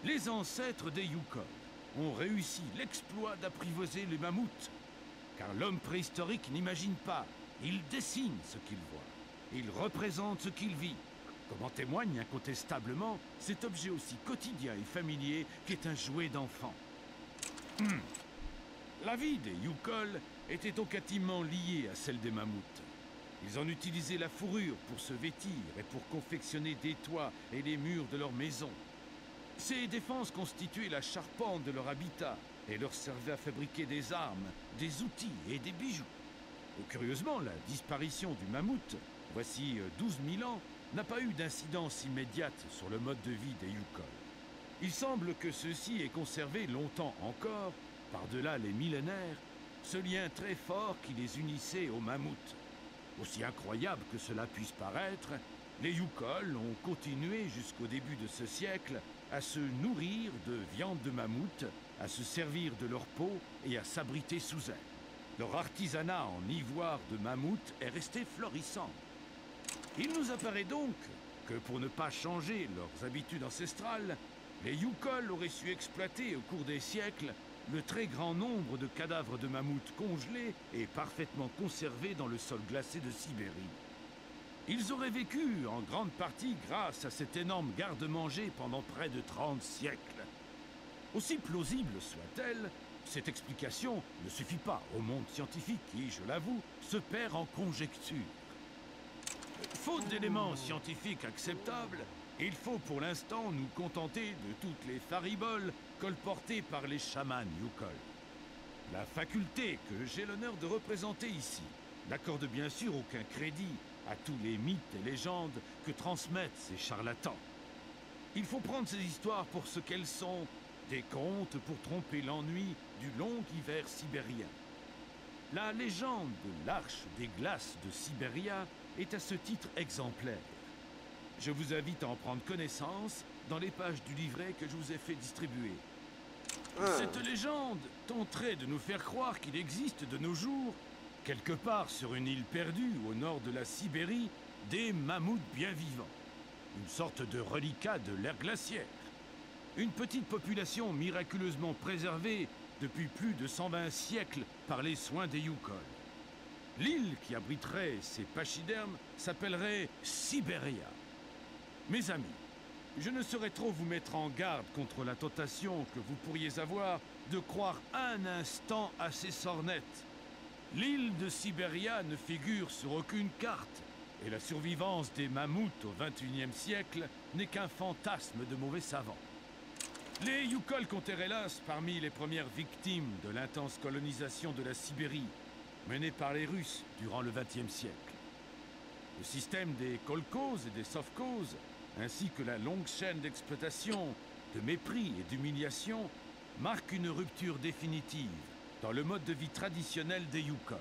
Les ancêtres des Yukol ont réussi l'exploit d'apprivoiser les mammouths. Car l'homme préhistorique n'imagine pas, il dessine ce qu'il voit. Il représente ce qu'il vit. Comme en témoigne incontestablement cet objet aussi quotidien et familier qu'est un jouet d'enfant. Hum. La vie des Yukol était donc intimement liée à celle des mammouths. Ils en utilisaient la fourrure pour se vêtir et pour confectionner des toits et les murs de leur maison. Ces défenses constituaient la charpente de leur habitat et leur servaient à fabriquer des armes, des outils et des bijoux. Et curieusement, la disparition du mammouth, voici douze mille ans, n'a pas eu d'incidence immédiate sur le mode de vie des Yukol. Il semble que ceux-ci aient conservé longtemps encore, par-delà les millénaires, ce lien très fort qui les unissait aux mammouths. Aussi incroyable que cela puisse paraître, les Yukol ont continué jusqu'au début de ce siècle à se nourrir de viande de mammouth, à se servir de leur peau et à s'abriter sous elle. Leur artisanat en ivoire de mammouth est resté florissant. Il nous apparaît donc que pour ne pas changer leurs habitudes ancestrales, les Yukol auraient su exploiter au cours des siècles le très grand nombre de cadavres de mammouths congelés et parfaitement conservés dans le sol glacé de Sibérie. Ils auraient vécu en grande partie grâce à cet énorme garde-manger pendant près de trente siècles. Aussi plausible soit-elle, cette explication ne suffit pas au monde scientifique qui, je l'avoue, se perd en conjectures. Faute d'éléments scientifiques acceptables, il faut pour l'instant nous contenter de toutes les fariboles colportées par les chamans Yukol. La faculté que j'ai l'honneur de représenter ici n'accorde bien sûr aucun crédit à tous les mythes et légendes que transmettent ces charlatans. Il faut prendre ces histoires pour ce qu'elles sont, des contes pour tromper l'ennui du long hiver sibérien. La légende de l'Arche des glaces de Sibéria est à ce titre exemplaire. Je vous invite à en prendre connaissance dans les pages du livret que je vous ai fait distribuer. Ah. Cette légende tenterait de nous faire croire qu'il existe de nos jours, quelque part sur une île perdue au nord de la Sibérie, des mammouths bien vivants. Une sorte de reliquat de l'ère glaciaire. Une petite population miraculeusement préservée depuis plus de cent vingt siècles par les soins des Yukol. L'île qui abriterait ces pachydermes s'appellerait Sibéria. Mes amis, je ne saurais trop vous mettre en garde contre la tentation que vous pourriez avoir de croire un instant à ces sornettes. L'île de Sibéria ne figure sur aucune carte, et la survivance des mammouths au vingt et unième siècle n'est qu'un fantasme de mauvais savants. Les Yukol comptèrent hélas parmi les premières victimes de l'intense colonisation de la Sibérie, menée par les Russes durant le vingtième siècle. Le système des kolkhozes et des sovkhozes, ainsi que la longue chaîne d'exploitation, de mépris et d'humiliation, marque une rupture définitive dans le mode de vie traditionnel des Yukol.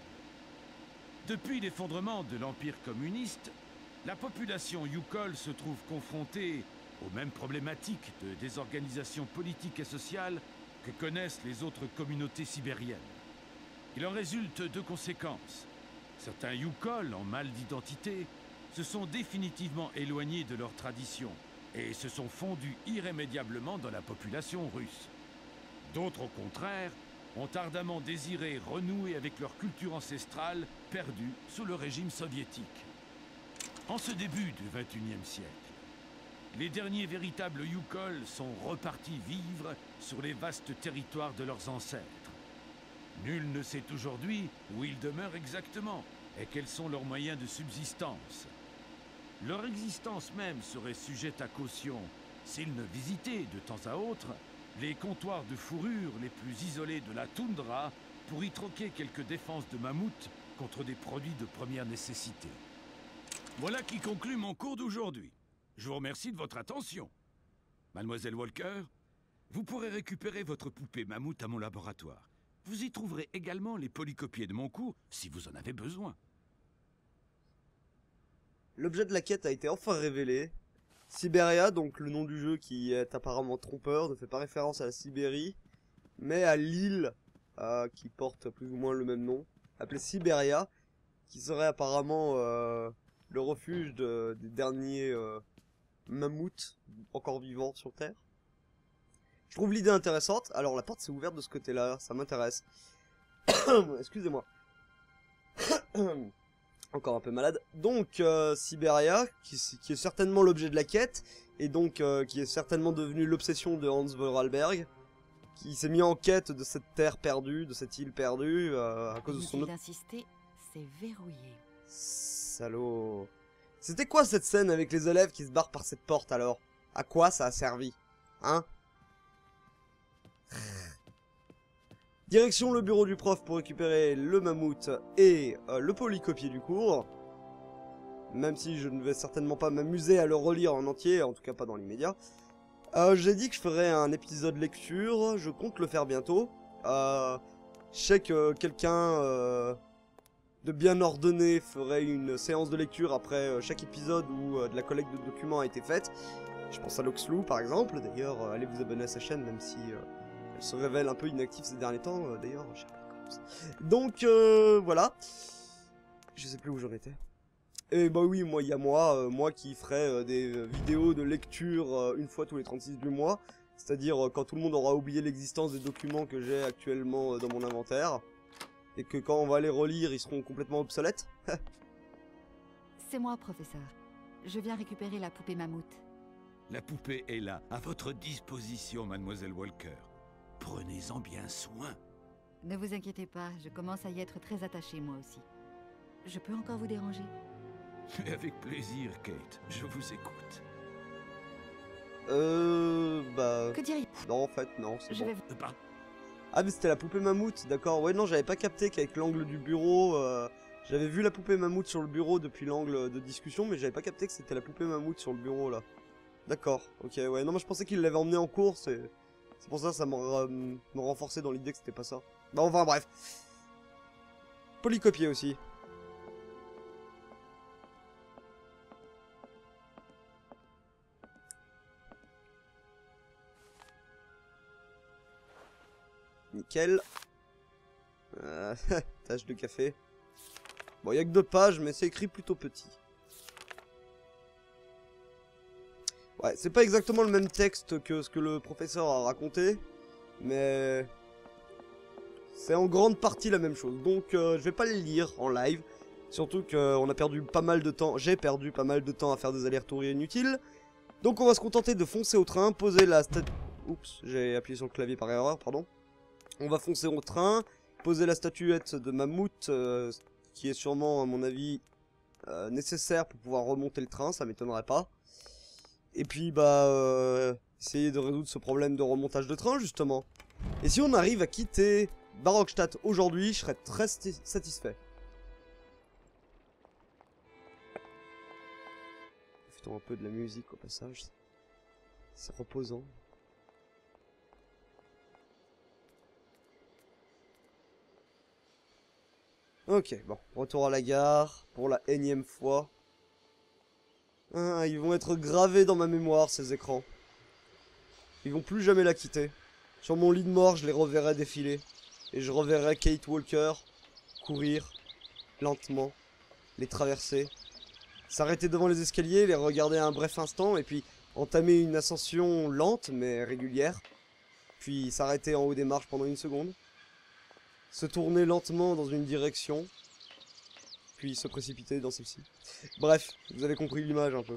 Depuis l'effondrement de l'Empire communiste, la population Yukol se trouve confrontée aux mêmes problématiques de désorganisation politique et sociale que connaissent les autres communautés sibériennes. Il en résulte deux conséquences. Certains Yukol, en mal d'identité, se sont définitivement éloignés de leurs traditions et se sont fondus irrémédiablement dans la population russe. D'autres, au contraire, ont ardemment désiré renouer avec leur culture ancestrale perdue sous le régime soviétique. En ce début du vingt et unième siècle, les derniers véritables Yukol sont repartis vivre sur les vastes territoires de leurs ancêtres. Nul ne sait aujourd'hui où ils demeurent exactement et quels sont leurs moyens de subsistance. Leur existence même serait sujette à caution s'ils ne visitaient de temps à autre les comptoirs de fourrure les plus isolés de la toundra pour y troquer quelques défenses de mammouth contre des produits de première nécessité. Voilà qui conclut mon cours d'aujourd'hui. Je vous remercie de votre attention. Mademoiselle Walker, vous pourrez récupérer votre poupée mammouth à mon laboratoire. Vous y trouverez également les polycopiés de mon cours si vous en avez besoin. L'objet de la quête a été enfin révélé. Sibéria, donc le nom du jeu qui est apparemment trompeur, ne fait pas référence à la Sibérie, mais à l'île euh, qui porte plus ou moins le même nom, appelée Sibéria, qui serait apparemment euh, le refuge de, des derniers euh, mammouths encore vivants sur Terre. Je trouve l'idée intéressante. Alors la porte s'est ouverte de ce côté-là, ça m'intéresse. Excusez-moi. Encore un peu malade. Donc euh, Siberia, qui, qui est certainement l'objet de la quête, et donc euh, qui est certainement devenu l'obsession de Hans Vorarlberg, qui s'est mis en quête de cette terre perdue, de cette île perdue, euh, à cause de son... Inutile d'insister, c'est verrouillé. Salaud. C'était quoi cette scène avec les élèves qui se barrent par cette porte alors? À quoi ça a servi? Hein? Direction le bureau du prof pour récupérer le mammouth et euh, le polycopier du cours. Même si je ne vais certainement pas m'amuser à le relire en entier, en tout cas pas dans l'immédiat. Euh, J'ai dit que je ferais un épisode lecture, je compte le faire bientôt. Euh, je sais que quelqu'un euh, de bien ordonné ferait une séance de lecture après euh, chaque épisode où euh, de la collecte de documents a été faite. Je pense à Loxlou par exemple, d'ailleurs euh, allez vous abonner à sa chaîne même si... Euh, Elle se révèle un peu inactive ces derniers temps, euh, d'ailleurs. Donc, euh, voilà. Je sais plus où j'en étais. Et bah oui, moi, il y a moi, euh, moi qui ferai euh, des euh, vidéos de lecture euh, une fois tous les trente-six du mois. C'est-à-dire euh, quand tout le monde aura oublié l'existence des documents que j'ai actuellement euh, dans mon inventaire. Et que quand on va les relire, ils seront complètement obsolètes. C'est moi, professeur. Je viens récupérer la poupée mammouth. La poupée est là, à votre disposition, mademoiselle Walker. Prenez-en bien soin. Ne vous inquiétez pas, je commence à y être très attachée moi aussi. Je peux encore vous déranger? Mais avec plaisir, Kate. Je vous écoute. Euh... Bah... Que diriez-vous? Non, en fait, non, c'est bon. vais... Ah, mais c'était la poupée mammouth, d'accord. Ouais, non, j'avais pas capté qu'avec l'angle du bureau... Euh... J'avais vu la poupée mammouth sur le bureau depuis l'angle de discussion, mais j'avais pas capté que c'était la poupée mammouth sur le bureau, là. D'accord, ok, ouais. Non, moi je pensais qu'il l'avait emmené en course et... C'est pour ça que ça m'a euh, me renforçait dans l'idée que c'était pas ça. Bah enfin bref. Polycopier aussi. Nickel. Euh, tâche de café. Bon, il y a que deux pages, mais c'est écrit plutôt petit. Ouais, c'est pas exactement le même texte que ce que le professeur a raconté, mais c'est en grande partie la même chose. Donc euh, je vais pas les lire en live, surtout qu'on a perdu pas mal de temps, j'ai perdu pas mal de temps à faire des allers-retours inutiles. Donc on va se contenter de foncer au train, poser la statue... Oups, j'ai appuyé sur le clavier par erreur, pardon. On va foncer au train, poser la statuette de mammouth, euh, qui est sûrement, à mon avis, euh, nécessaire pour pouvoir remonter le train, ça m'étonnerait pas. Et puis, bah, euh, essayer de résoudre ce problème de remontage de train, justement. Et si on arrive à quitter Barokstadt aujourd'hui, je serais très satisfait. Profitons un peu de la musique au passage. C'est reposant. Ok, bon, retour à la gare, pour la énième fois. Ah, ils vont être gravés dans ma mémoire, ces écrans. Ils vont plus jamais la quitter. Sur mon lit de mort, je les reverrai défiler. Et je reverrai Kate Walker courir lentement, les traverser, s'arrêter devant les escaliers, les regarder un bref instant, et puis entamer une ascension lente mais régulière. Puis s'arrêter en haut des marches pendant une seconde. Se tourner lentement dans une direction. Puis se précipiter dans celle-ci. Bref, vous avez compris l'image un peu.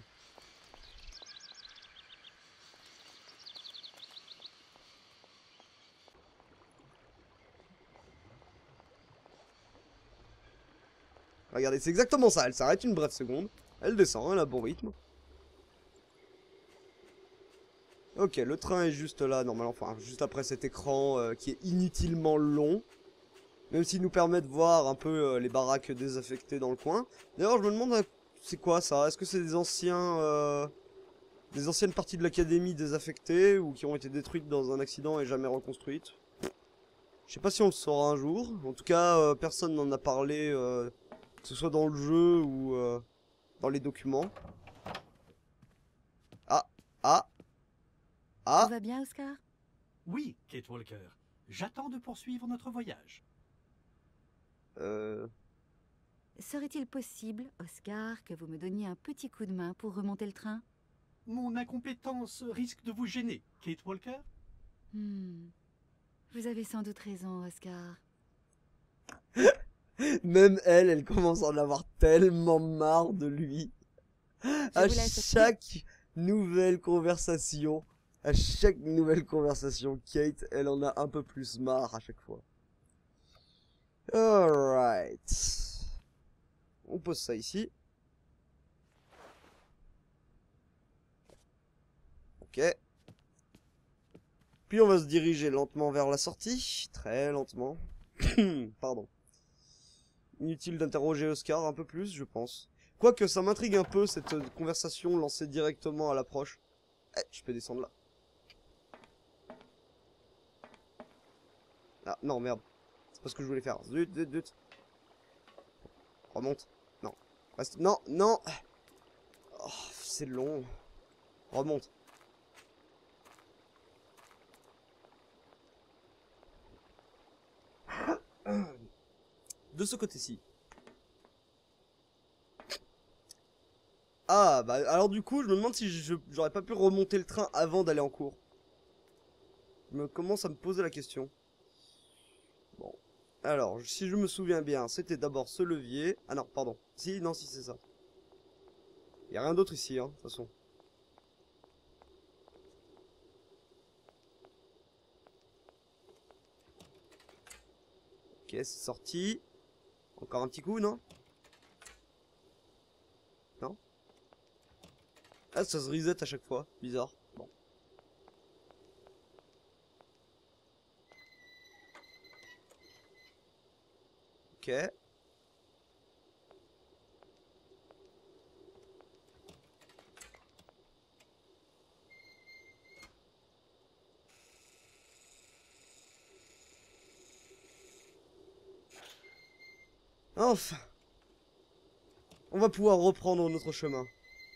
Regardez, c'est exactement ça, elle s'arrête une brève seconde, elle descend, elle a bon rythme. Ok, le train est juste là, normalement, enfin, juste après cet écran euh, qui est inutilement long. Même s'il nous permet de voir un peu euh, les baraques désaffectées dans le coin. D'ailleurs, je me demande, euh, c'est quoi ça? Est-ce que c'est des anciens... Euh, des anciennes parties de l'académie désaffectées ou qui ont été détruites dans un accident et jamais reconstruites? Je sais pas si on le saura un jour. En tout cas, euh, personne n'en a parlé, euh, que ce soit dans le jeu ou euh, dans les documents. Ah, ah, ah. Tout va bien, Oscar? Oui, Kate Walker. J'attends de poursuivre notre voyage. Euh... Serait-il possible, Oscar, que vous me donniez un petit coup de main pour remonter le train? Mon incompétence risque de vous gêner, Kate Walker? Hmm. Vous avez sans doute raison, Oscar. Même elle, elle commence à en avoir tellement marre de lui. À chaque nouvelle conversation, à chaque nouvelle conversation, Kate, elle en a un peu plus marre à chaque fois. Alright. On pose ça ici. Ok. Puis on va se diriger lentement vers la sortie. Très lentement. Pardon. Inutile d'interroger Oscar un peu plus, je pense. Quoique ça m'intrigue un peu cette conversation lancée directement à l'approche. Eh, je peux descendre là. Ah, non, merde. C'est pas ce que je voulais faire. Zut, zut, zut. Remonte. Non. Reste. Non, non. Oh, c'est long. Remonte. De ce côté-ci. Ah, bah alors du coup, je me demande si j'aurais pas pu remonter le train avant d'aller en cours. Je me commence à me poser la question. Bon. Alors, si je me souviens bien, c'était d'abord ce levier. Ah non, pardon. Si, non, si, c'est ça. Il y a rien d'autre ici, hein, de toute façon. Ok, c'est sorti. Encore un petit coup, non? Non? Ah, ça se reset à chaque fois. Bizarre. Bon. Ok. Enfin. On va pouvoir reprendre notre chemin.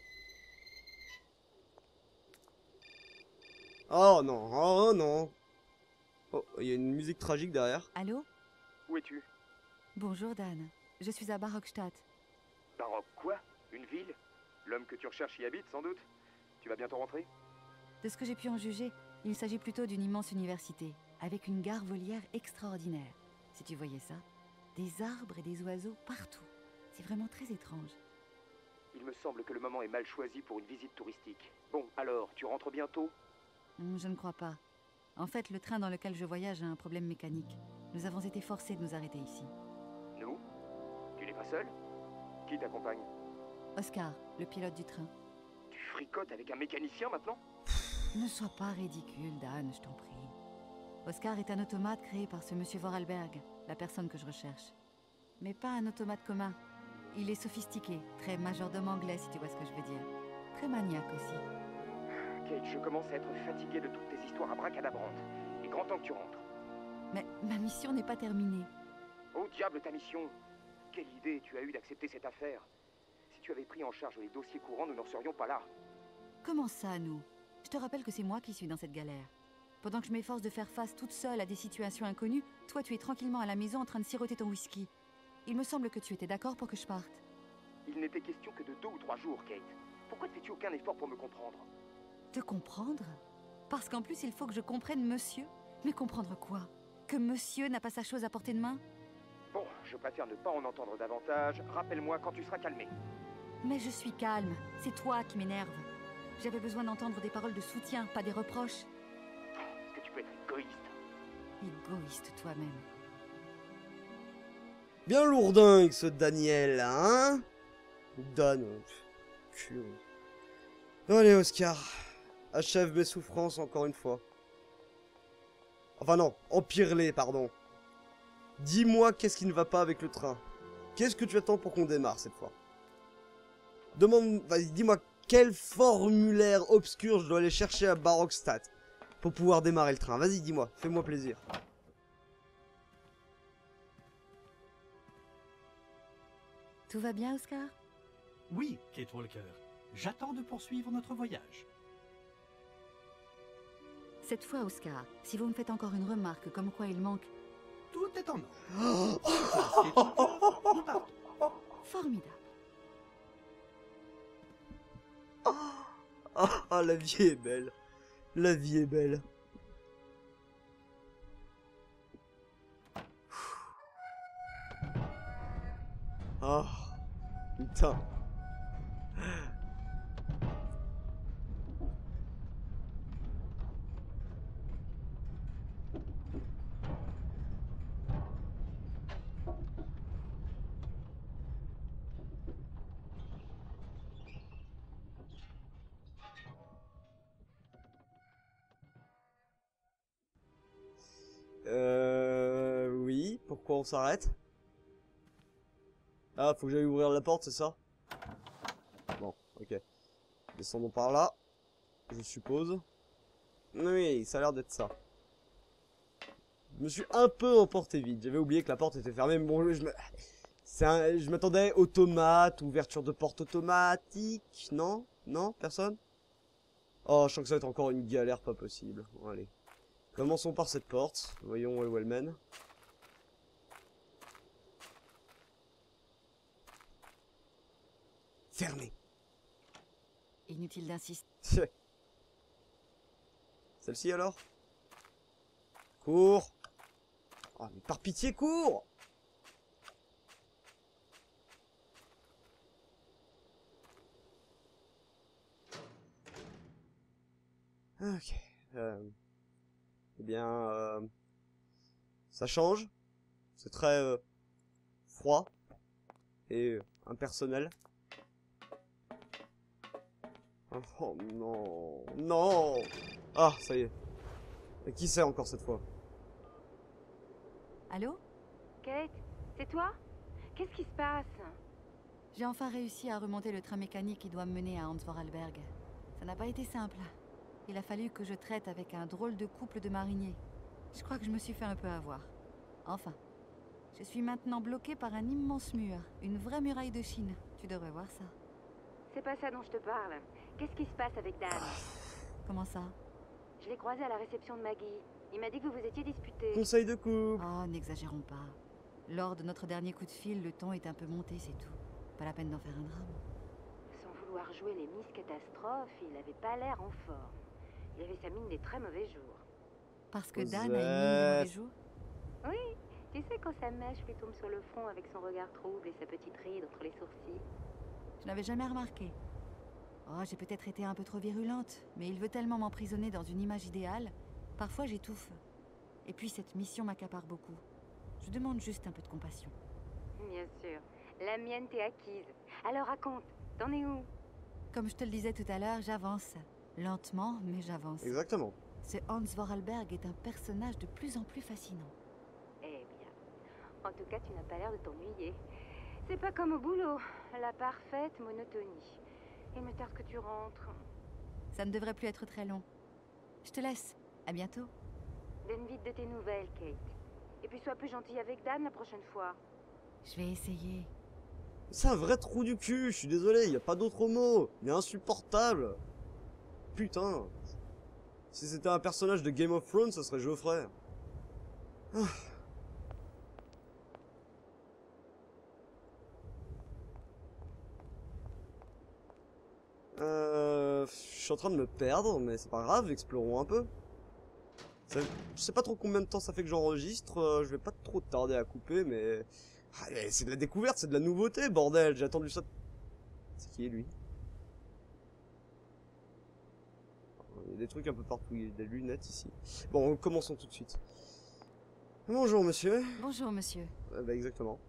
Oh non, oh non. Oh, il y a une musique tragique derrière. Allô? Où es-tu? Bonjour Dan, je suis à Barockstadt. Baroque quoi? Une ville? L'homme que tu recherches y habite sans doute? Tu vas bientôt rentrer? De ce que j'ai pu en juger, il s'agit plutôt d'une immense université, avec une gare volière extraordinaire. Si tu voyais ça, des arbres et des oiseaux partout. C'est vraiment très étrange. Il me semble que le moment est mal choisi pour une visite touristique. Bon, alors, tu rentres bientôt? Je ne crois pas. En fait, le train dans lequel je voyage a un problème mécanique. Nous avons été forcés de nous arrêter ici. Nous? Tu n'es pas seul? Qui t'accompagne? Oscar, le pilote du train. Tu fricotes avec un mécanicien maintenant? Ne sois pas ridicule, Dan, je t'en prie. Oscar est un automate créé par ce monsieur Vorarlberg, la personne que je recherche. Mais pas un automate commun. Il est sophistiqué, très majordome anglais, si tu vois ce que je veux dire. Très maniaque aussi. Kate, je commence à être fatigué de toutes tes histoires abracadabrantes. Il est grand temps que tu rentres. Mais ma mission n'est pas terminée. Oh diable ta mission! Quelle idée tu as eu d'accepter cette affaire? Si tu avais pris en charge les dossiers courants, nous n'en serions pas là. Comment ça, nous? Je te rappelle que c'est moi qui suis dans cette galère. Pendant que je m'efforce de faire face toute seule à des situations inconnues, toi tu es tranquillement à la maison en train de siroter ton whisky. Il me semble que tu étais d'accord pour que je parte. Il n'était question que de deux ou trois jours, Kate. Pourquoi ne fais-tu aucun effort pour me comprendre? Te comprendre? Parce qu'en plus il faut que je comprenne monsieur? Mais comprendre quoi? Que monsieur n'a pas sa chose à portée de main? Bon, je préfère ne pas en entendre davantage. Rappelle-moi quand tu seras calmé. Mais je suis calme. C'est toi qui m'énerve. J'avais besoin d'entendre des paroles de soutien, pas des reproches. Est-ce que tu peux être égoïste? Égoïste toi-même. Bien lourdingue ce Daniel, hein? Dan. Pff, allez Oscar. Achève mes souffrances encore une fois. Enfin non, empire-les, pardon. Dis-moi qu'est-ce qui ne va pas avec le train. Qu'est-ce que tu attends pour qu'on démarre cette fois? Demande, vas-y, dis-moi quel formulaire obscur je dois aller chercher à Barockstadt pour pouvoir démarrer le train. Vas-y, dis-moi, fais-moi plaisir. Tout va bien, Oscar? Oui, Kate Walker. J'attends de poursuivre notre voyage. Cette fois, Oscar, si vous me faites encore une remarque comme quoi il manque... Tout est en ordre. Kate Walker, nous partons. Formidable. Ah, oh, la vie est belle. La vie est belle. Oh, putain. Euh... Oui, pourquoi on s'arrête? Ah, faut que j'aille ouvrir la porte, c'est ça? Bon, ok. Descendons par là, je suppose. Oui, ça a l'air d'être ça. Je me suis un peu emporté vite. J'avais oublié que la porte était fermée, mais bon, je me... C'est un... je m'attendais automate, ouverture de porte automatique, non? Non? Personne? Oh, je sens que ça va être encore une galère pas possible. Bon, allez. Commençons par cette porte. Voyons où elle mène. Fermée. Inutile d'insister. Celle-ci alors? Cours. Oh, mais par pitié, cours! Ok. Euh... Eh bien, euh... ça change. C'est très euh, froid et euh, impersonnel. Oh non, non. Ah, ça y est. Et qui c'est encore cette fois? Allô? Kate, c'est toi? Qu'est-ce qui se passe? J'ai enfin réussi à remonter le train mécanique qui doit me mener à Hans Vorarlberg. Ça n'a pas été simple. Il a fallu que je traite avec un drôle de couple de mariniers. Je crois que je me suis fait un peu avoir. Enfin, je suis maintenant bloquée par un immense mur, une vraie muraille de Chine. Tu devrais voir ça. C'est pas ça dont je te parle. Qu'est-ce qui se passe avec Dan? Comment ça? Je l'ai croisé à la réception de Maggie. Il m'a dit que vous vous étiez disputés. Conseil de couple. Oh, n'exagérons pas. Lors de notre dernier coup de fil, le ton est un peu monté, c'est tout. Pas la peine d'en faire un drame. Sans vouloir jouer les Miss Catastrophes, il avait pas l'air en forme. Il avait sa mine des très mauvais jours. Parce que Dan a une mine de mauvais jours? Oui, tu sais quand sa mèche lui tombe sur le front avec son regard trouble et sa petite ride entre les sourcils. Je n'avais jamais remarqué. Oh, j'ai peut-être été un peu trop virulente, mais il veut tellement m'emprisonner dans une image idéale. Parfois j'étouffe. Et puis cette mission m'accapare beaucoup. Je demande juste un peu de compassion. Bien sûr. La mienne t'est acquise. Alors raconte, t'en es où? Comme je te le disais tout à l'heure, j'avance. Lentement, mais j'avance. Exactement. Ce Hans Vorarlberg est un personnage de plus en plus fascinant. Eh bien, en tout cas, tu n'as pas l'air de t'ennuyer. C'est pas comme au boulot, la parfaite monotonie. Il me tarde que tu rentres. Ça ne devrait plus être très long. Je te laisse. À bientôt. Donne vite de tes nouvelles, Kate. Et puis sois plus gentille avec Dan la prochaine fois. Je vais essayer. C'est un vrai trou du cul, je suis désolé, il n'y a pas d'autre mot. Il est insupportable. Putain. Si c'était un personnage de Game of Thrones, ça serait Geoffrey. Ah. Euh, je suis en train de me perdre, mais c'est pas grave, explorons un peu. Ça, je sais pas trop combien de temps ça fait que j'enregistre, euh, je vais pas trop tarder à couper, mais... Ah, c'est de la découverte, c'est de la nouveauté, bordel, j'ai attendu ça... C'est qui est lui? Il y a des trucs un peu partout, il y a des lunettes ici. Bon, commençons tout de suite. Bonjour monsieur. Bonjour monsieur. Euh, bah exactement.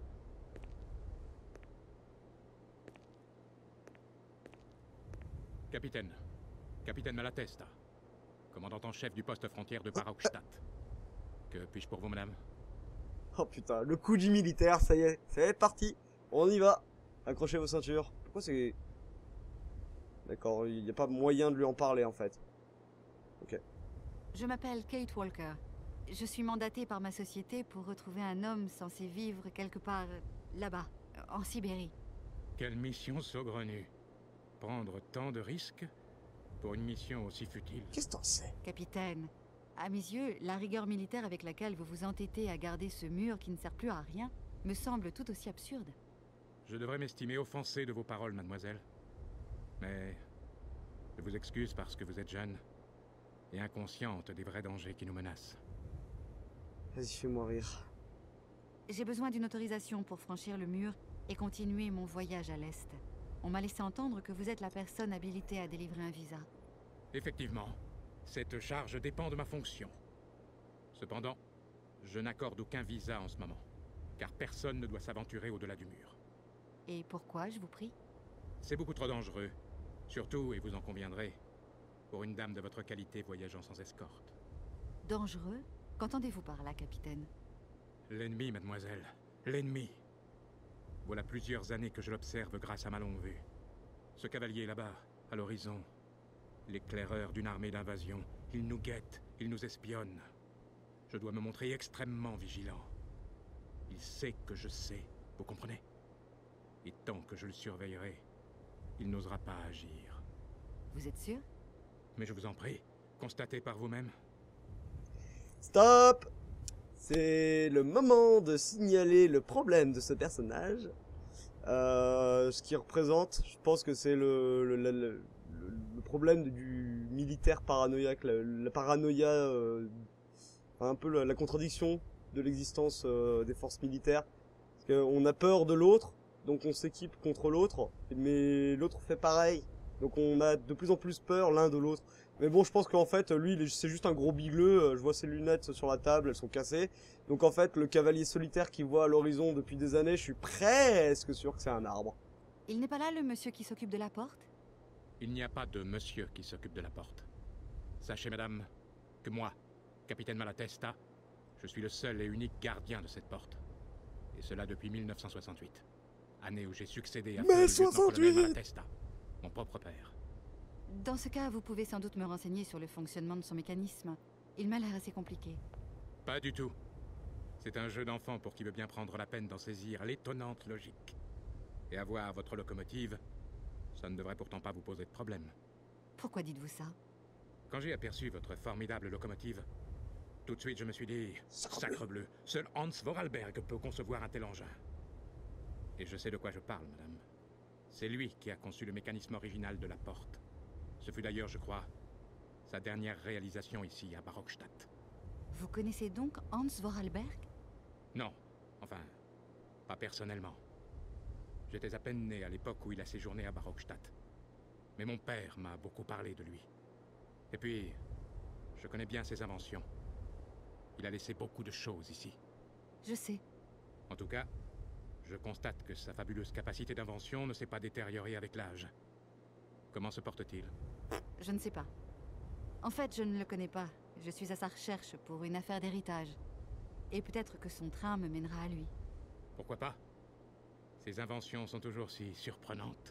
Capitaine. Capitaine Malatesta. Commandant en chef du poste frontière de Paraukstadt. Que puis-je pour vous, madame? Oh putain, le coup du militaire, ça y est, c'est parti. On y va. Accrochez vos ceintures. Pourquoi c'est... D'accord, il n'y a pas moyen de lui en parler en fait. Ok. Je m'appelle Kate Walker. Je suis mandatée par ma société pour retrouver un homme censé vivre quelque part là-bas, en Sibérie. Quelle mission saugrenue. Prendre tant de risques pour une mission aussi futile. Qu'est-ce que t'en sais? Capitaine, à mes yeux, la rigueur militaire avec laquelle vous vous entêtez à garder ce mur qui ne sert plus à rien me semble tout aussi absurde. Je devrais m'estimer offensé de vos paroles, mademoiselle. Mais je vous excuse parce que vous êtes jeune et inconsciente des vrais dangers qui nous menacent. Vas-y, fais-moi rire. J'ai besoin d'une autorisation pour franchir le mur et continuer mon voyage à l'Est. On m'a laissé entendre que vous êtes la personne habilitée à délivrer un visa. Effectivement, cette charge dépend de ma fonction. Cependant, je n'accorde aucun visa en ce moment, car personne ne doit s'aventurer au-delà du mur. Et pourquoi, je vous prie? C'est beaucoup trop dangereux. Surtout, et vous en conviendrez, pour une dame de votre qualité voyageant sans escorte. Dangereux? Qu'entendez-vous par là, capitaine? L'ennemi, mademoiselle. L'ennemi. Voilà plusieurs années que je l'observe grâce à ma longue vue. Ce cavalier là-bas, à l'horizon, l'éclaireur d'une armée d'invasion, il nous guette, il nous espionne. Je dois me montrer extrêmement vigilant. Il sait que je sais, vous comprenez? Et tant que je le surveillerai, il n'osera pas agir. Vous êtes sûr? Mais je vous en prie, constatez par vous-même. Stop! C'est le moment de signaler le problème de ce personnage. Euh, ce qui représente, je pense que c'est le, le, le, le, le problème du militaire paranoïaque, la, la paranoïa, euh, un peu la, la contradiction de l'existence euh, des forces militaires. Parce qu'on a peur de l'autre, donc on s'équipe contre l'autre, mais l'autre fait pareil. Donc on a de plus en plus peur l'un de l'autre. Mais bon, je pense qu'en fait, lui, c'est juste un gros bigleux. Je vois ses lunettes sur la table, elles sont cassées. Donc en fait, le cavalier solitaire qui voit à l'horizon depuis des années, je suis presque sûr que c'est un arbre. Il n'est pas là, le monsieur qui s'occupe de la porte? Il n'y a pas de monsieur qui s'occupe de la porte. Sachez, madame, que moi, capitaine Malatesta, je suis le seul et unique gardien de cette porte. Et cela depuis mille neuf cent soixante-huit. Année où j'ai succédé à Mais le lieutenant-colonel soixante-huit Malatesta, mon propre père. Dans ce cas, vous pouvez sans doute me renseigner sur le fonctionnement de son mécanisme. Il m'a l'air assez compliqué. Pas du tout. C'est un jeu d'enfant pour qui veut bien prendre la peine d'en saisir l'étonnante logique. Et avoir votre locomotive, ça ne devrait pourtant pas vous poser de problème. Pourquoi dites-vous ça? Quand j'ai aperçu votre formidable locomotive, tout de suite je me suis dit, sacre bleu, seul Hans Vorarlberg peut concevoir un tel engin. Et je sais de quoi je parle, madame. C'est lui qui a conçu le mécanisme original de la porte. Ce fut d'ailleurs, je crois, sa dernière réalisation ici, à Barokstadt. Vous connaissez donc Hans Vorarlberg? Non, enfin, pas personnellement. J'étais à peine né à l'époque où il a séjourné à Barokstadt. Mais mon père m'a beaucoup parlé de lui. Et puis, je connais bien ses inventions. Il a laissé beaucoup de choses ici. Je sais. En tout cas, je constate que sa fabuleuse capacité d'invention ne s'est pas détériorée avec l'âge. Comment se porte-t-il? Je ne sais pas. En fait, je ne le connais pas. Je suis à sa recherche pour une affaire d'héritage. Et peut-être que son train me mènera à lui. Pourquoi pas? Ses inventions sont toujours si surprenantes.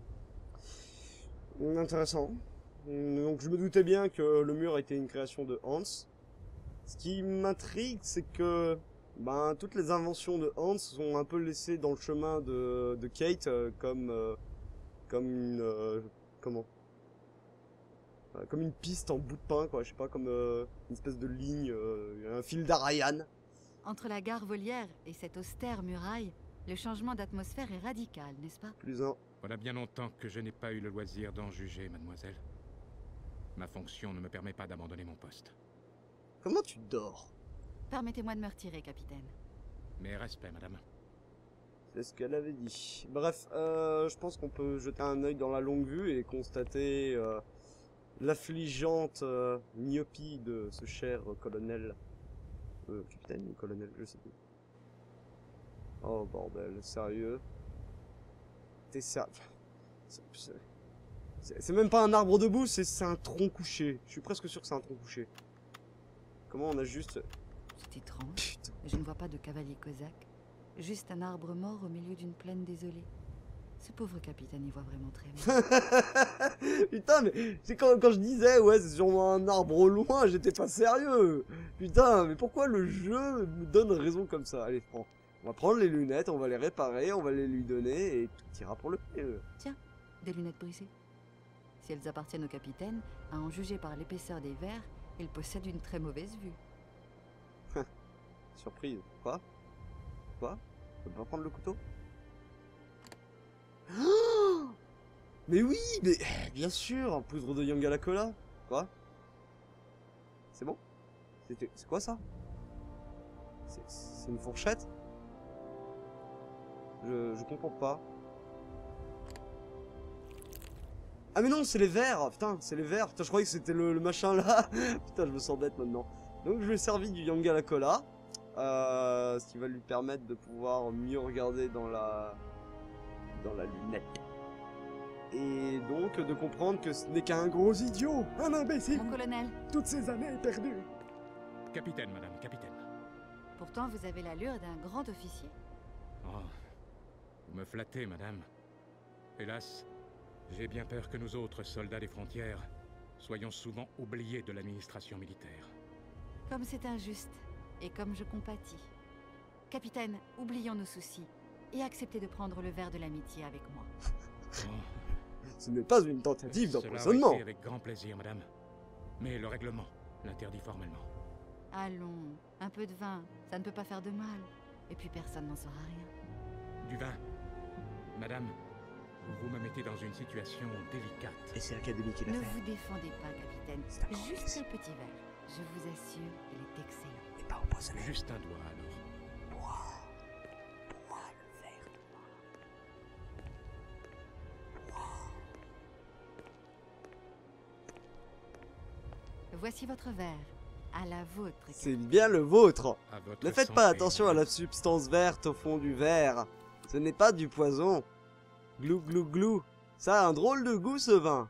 Intéressant. Donc je me doutais bien que le mur était une création de Hans. Ce qui m'intrigue, c'est que ben, toutes les inventions de Hans sont un peu laissées dans le chemin de, de Kate, euh, comme, euh, comme une... Euh, comment euh, comme une piste en bout de pain, quoi. Je sais pas, comme euh, une espèce de ligne, euh, un fil d'Ariane. Entre la gare volière et cette austère muraille, le changement d'atmosphère est radical, n'est-ce pas? Plus un. Voilà bien longtemps que je n'ai pas eu le loisir d'en juger, mademoiselle. Ma fonction ne me permet pas d'abandonner mon poste. Comment tu dors? Permettez-moi de me retirer, capitaine. Mes respects, madame. C'est ce qu'elle avait dit. Bref, euh, je pense qu'on peut jeter un œil dans la longue vue et constater euh, l'affligeante euh, myopie de ce cher colonel. Euh, capitaine ou colonel, je sais plus. Oh bordel, sérieux? T'es sérieux? C'est même pas un arbre debout, c'est un tronc couché. Je suis presque sûr que c'est un tronc couché. Comment on a juste... C'est étrange. Putain. Je ne vois pas de cavalier cosaque. Juste un arbre mort au milieu d'une plaine désolée. Ce pauvre capitaine y voit vraiment très mal. Putain, mais c'est quand, quand je disais, ouais, c'est sûrement un arbre au loin, j'étais pas sérieux. Putain, mais pourquoi le jeu me donne raison comme ça? Allez, prends. On va prendre les lunettes, on va les réparer, on va les lui donner et tout ira pour le mieux. Tiens, des lunettes brisées. Si elles appartiennent au capitaine, à en juger par l'épaisseur des verres, il possède une très mauvaise vue. Surprise. Quoi? Quoi? On peut pas prendre le couteau? Oh, mais oui, mais bien sûr, poudre de Yangala Cola. Quoi? C'est bon? C'est quoi ça? C'est une fourchette? Je, je comprends pas. Ah mais non, c'est les verres. Putain, c'est les verres. Putain, je croyais que c'était le, le machin là. Putain, je me sens bête maintenant. Donc je lui ai servi du Yanga Cola. Euh, ce qui va lui permettre de pouvoir mieux regarder dans la dans la lunette. Et donc de comprendre que ce n'est qu'un gros idiot, un imbécile. Mon colonel. Toutes ces années perdues. Capitaine, madame, capitaine. Pourtant, vous avez l'allure d'un grand officier. Oh, vous me flattez, madame. Hélas, j'ai bien peur que nous autres soldats des frontières soyons souvent oubliés de l'administration militaire. Comme c'est injuste, et comme je compatis. Capitaine, oublions nos soucis, et acceptez de prendre le verre de l'amitié avec moi. Oh. Ce n'est pas une tentative Cela d'empoisonnement. aurait été avec grand plaisir, madame. Mais le règlement l'interdit formellement. Allons, un peu de vin, ça ne peut pas faire de mal. Et puis personne n'en saura rien. Du vin. Madame, vous me mettez dans une situation délicate. Et c'est l'Académie qui l'a Ne fait. vous défendez pas, capitaine. Juste un petit verre. Je vous assure, il est excellent. Et pas empoisonné. Juste un doigt, alors. Bois. Bois le verre. Voici votre verre. À la vôtre. C'est bien le vôtre. À votre Ne faites santé, pas attention à madame. la substance verte au fond du verre. Ce n'est pas du poison. Glou glou glou. Ça a un drôle de goût ce vin.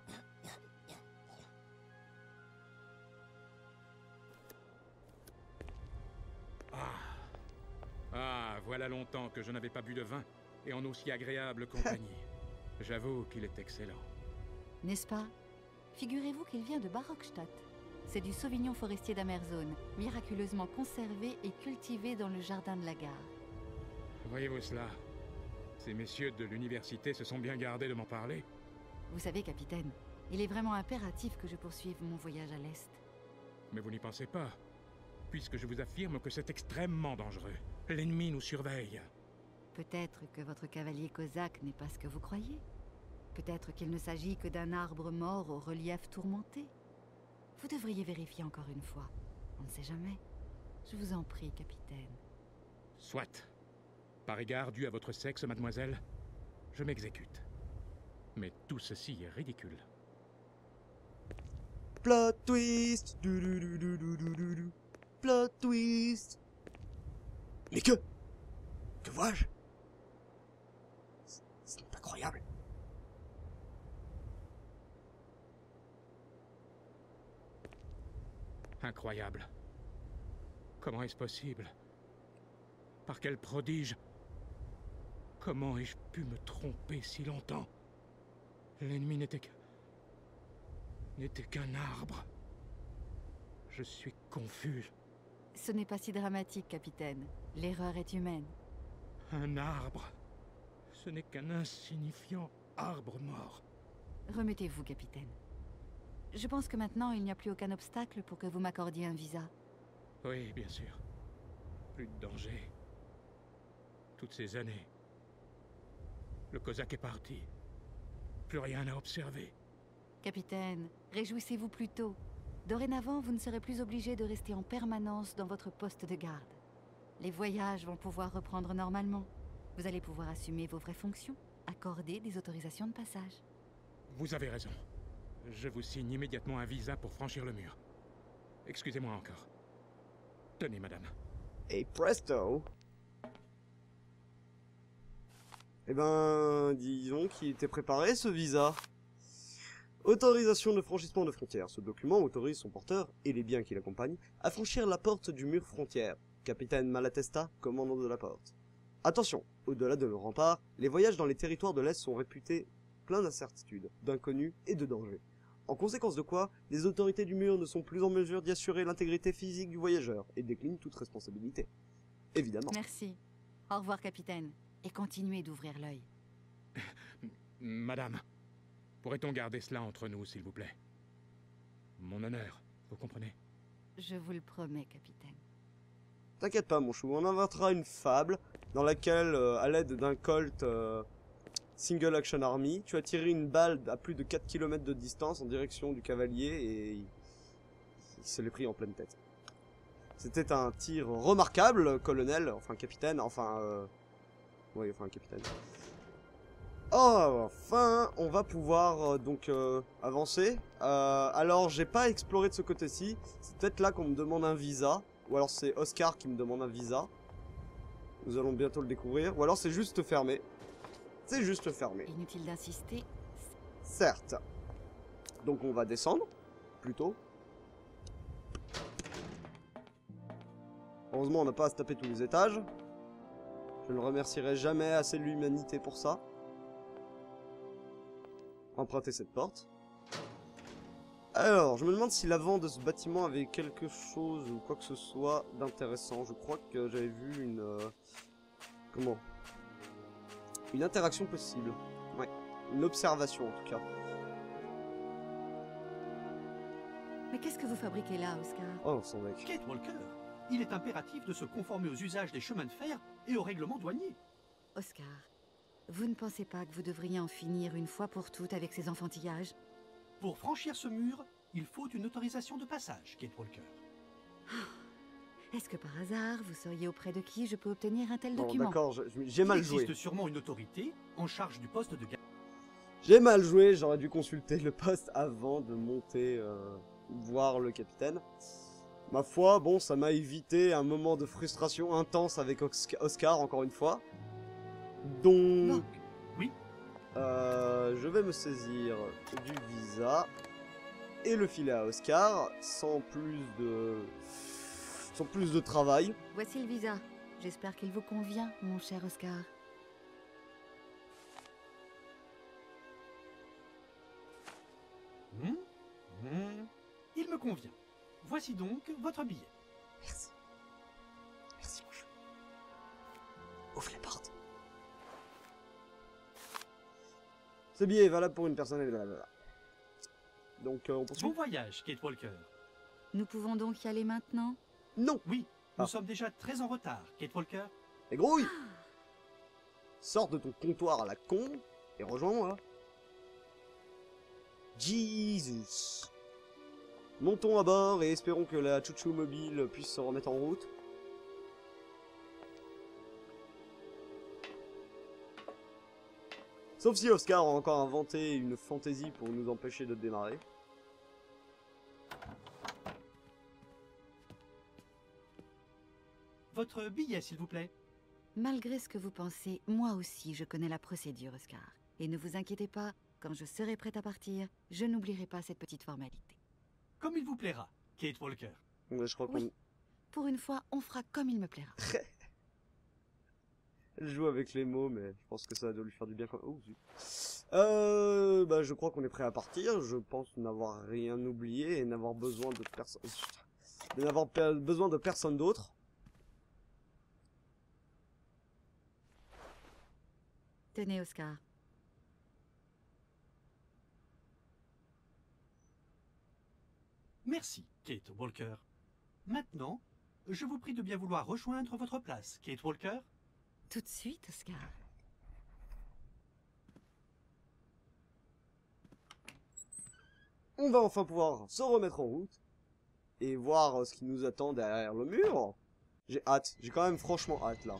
Ah. Ah, voilà longtemps que je n'avais pas bu de vin et en aussi agréable compagnie. J'avoue qu'il est excellent. N'est-ce pas? Figurez-vous qu'il vient de Barockstadt. C'est du Sauvignon forestier d'Amerzone, miraculeusement conservé et cultivé dans le jardin de la gare. Voyez-vous cela? Ces messieurs de l'université se sont bien gardés de m'en parler. Vous savez, capitaine, il est vraiment impératif que je poursuive mon voyage à l'Est. Mais vous n'y pensez pas, puisque je vous affirme que c'est extrêmement dangereux. L'ennemi nous surveille. Peut-être que votre cavalier cosaque n'est pas ce que vous croyez. Peut-être qu'il ne s'agit que d'un arbre mort au relief tourmenté. Vous devriez vérifier encore une fois. On ne sait jamais. Je vous en prie, capitaine. Soit. Par égard dû à votre sexe, mademoiselle, je m'exécute. Mais tout ceci est ridicule. Plot twist. Du, du, du, du, du, du, du, du. Plot twist. Mais que... Que vois-je? C'est incroyable. Incroyable. Comment est-ce possible? Par quel prodige? Comment ai-je pu me tromper si longtemps? L'ennemi n'était que... n'était qu'un arbre. Je suis confus. Ce n'est pas si dramatique, capitaine. L'erreur est humaine. Un arbre. Ce n'est qu'un insignifiant arbre mort. Remettez-vous, capitaine. Je pense que maintenant, il n'y a plus aucun obstacle pour que vous m'accordiez un visa. Oui, bien sûr. Plus de danger. Toutes ces années. Le Cosaque est parti. Plus rien à observer. Capitaine, réjouissez-vous plutôt. Dorénavant, vous ne serez plus obligé de rester en permanence dans votre poste de garde. Les voyages vont pouvoir reprendre normalement. Vous allez pouvoir assumer vos vraies fonctions, accorder des autorisations de passage. Vous avez raison. Je vous signe immédiatement un visa pour franchir le mur. Excusez-moi encore. Tenez, madame. Et presto. Eh ben, disons qu'il était préparé ce visa. Autorisation de franchissement de frontières. Ce document autorise son porteur, et les biens qui l'accompagnent, à franchir la porte du mur frontière. Capitaine Malatesta, commandant de la porte. Attention, au-delà de nos remparts, les voyages dans les territoires de l'Est sont réputés pleins d'incertitudes, d'inconnus et de dangers. En conséquence de quoi, les autorités du mur ne sont plus en mesure d'y assurer l'intégrité physique du voyageur, et déclinent toute responsabilité. Évidemment. Merci. Au revoir, capitaine. Et continuez d'ouvrir l'œil. Madame, pourrait-on garder cela entre nous, s'il vous plaît? Mon honneur, vous comprenez? Je vous le promets, capitaine. T'inquiète pas, mon chou, on inventera une fable dans laquelle, euh, à l'aide d'un Colt euh, Single Action Army, tu as tiré une balle à plus de quatre kilomètres de distance en direction du cavalier et il, il se l'est pris en pleine tête. C'était un tir remarquable, colonel, enfin capitaine, enfin... Euh, Oui, enfin, capitaine. Oh, enfin, on va pouvoir euh, donc euh, avancer. Euh, alors, j'ai pas exploré de ce côté-ci. C'est peut-être là qu'on me demande un visa. Ou alors c'est Oscar qui me demande un visa. Nous allons bientôt le découvrir. Ou alors c'est juste fermé. C'est juste fermé. Inutile d'insister. Certes. Donc on va descendre, plutôt. Heureusement, on n'a pas à se taper tous les étages. Je ne remercierai jamais assez l'humanité pour ça. Emprunter cette porte. Alors, je me demande si l'avant de ce bâtiment avait quelque chose ou quoi que ce soit d'intéressant. Je crois que j'avais vu une... Euh, comment? Une interaction possible. Ouais, une observation en tout cas. Mais qu'est-ce que vous fabriquez là, Oscar? Oh, son mec. Kate Walker, il est impératif de se conformer aux usages des chemins de fer et aux règlements douaniers. Oscar, vous ne pensez pas que vous devriez en finir une fois pour toutes avec ces enfantillages? Pour franchir ce mur, il faut une autorisation de passage, Kate Walker. Est-ce que par hasard, vous sauriez auprès de qui je peux obtenir un tel Bon, document? d'accord, j'ai mal joué. Il existe sûrement une autorité en charge du poste de garde. J'ai mal joué, j'aurais dû consulter le poste avant de monter euh, voir le capitaine. Ma foi, bon, ça m'a évité un moment de frustration intense avec Oscar, encore une fois. Donc... Bon. Oui. Euh, je vais me saisir du visa et le filer à Oscar sans plus de... sans plus de travail. Voici le visa. J'espère qu'il vous convient, mon cher Oscar. Mmh. Mmh. Il me convient. Voici donc votre billet. Merci. Merci, mon chou. Ouvre les portes. Ce billet est valable pour une personne et blablabla. Donc, euh, on poursuit. Bon voyage, Kate Walker. Nous pouvons donc y aller maintenant? Non. Oui, nous Ah. sommes déjà très en retard, Kate Walker. Et grouille. Sors de ton comptoir à la con et rejoins-moi. Jesus. Montons à bord et espérons que la chouchou mobile puisse se remettre en route. Sauf si Oscar a encore inventé une fantaisie pour nous empêcher de démarrer. Votre billet, s'il vous plaît. Malgré ce que vous pensez, moi aussi je connais la procédure, Oscar. Et ne vous inquiétez pas, quand je serai prête à partir, je n'oublierai pas cette petite formalité. Comme il vous plaira, Kate Walker. Ouais, je crois qu'on... Oui. Pour une fois, on fera comme il me plaira. Elle joue avec les mots, mais je pense que ça doit lui faire du bien quand même. Oh, zut. Euh, bah, je crois qu'on est prêt à partir. Je pense n'avoir rien oublié et n'avoir besoin de personne... de n'avoir pe- besoin de personne d'autre. Tenez, Oscar. Merci, Kate Walker. Maintenant, je vous prie de bien vouloir rejoindre votre place, Kate Walker. Tout de suite, Oscar. On va enfin pouvoir se remettre en route et voir ce qui nous attend derrière le mur. J'ai hâte, j'ai quand même franchement hâte là.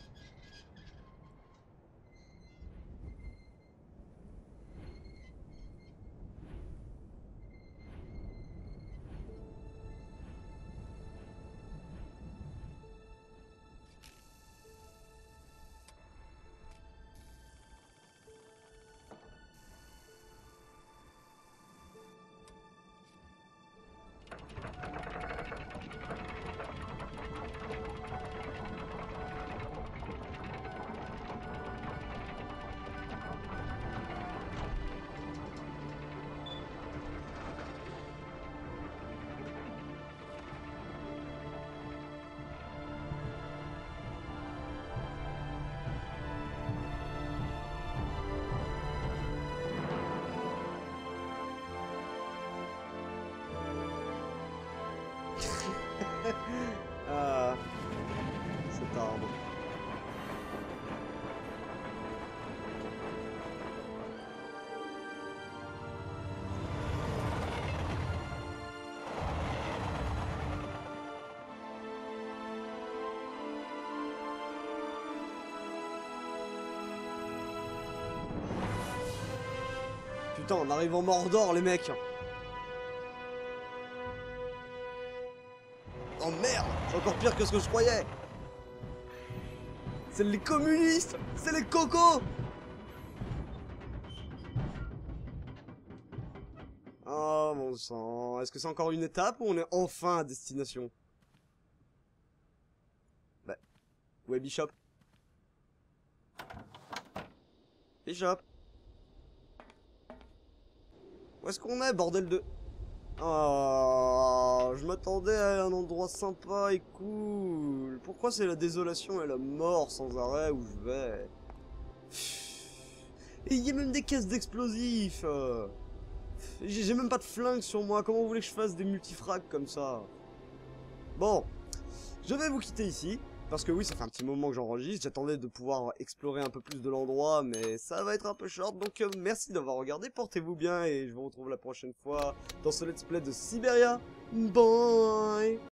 Ah, cet arbre. putain, on arrive en Mordor, les mecs. Oh merde, c'est encore pire que ce que je croyais. C'est les communistes, c'est les cocos. Oh mon sang, est-ce que c'est encore une étape ou on est enfin à destination? Bah, où est Bishop? Bishop? Où est-ce qu'on est, bordel de... Oh, je m'attendais à un endroit sympa et cool. Pourquoi c'est la désolation et la mort sans arrêt où je vais? Et il y a même des caisses d'explosifs. J'ai même pas de flingue sur moi. Comment vous voulez que je fasse des multifrags comme ça? Bon, je vais vous quitter ici. Parce que oui, ça fait un petit moment que j'enregistre. J'attendais de pouvoir explorer un peu plus de l'endroit, mais ça va être un peu short. Donc euh, merci d'avoir regardé, portez-vous bien et je vous retrouve la prochaine fois dans ce let's play de Siberia. Bye.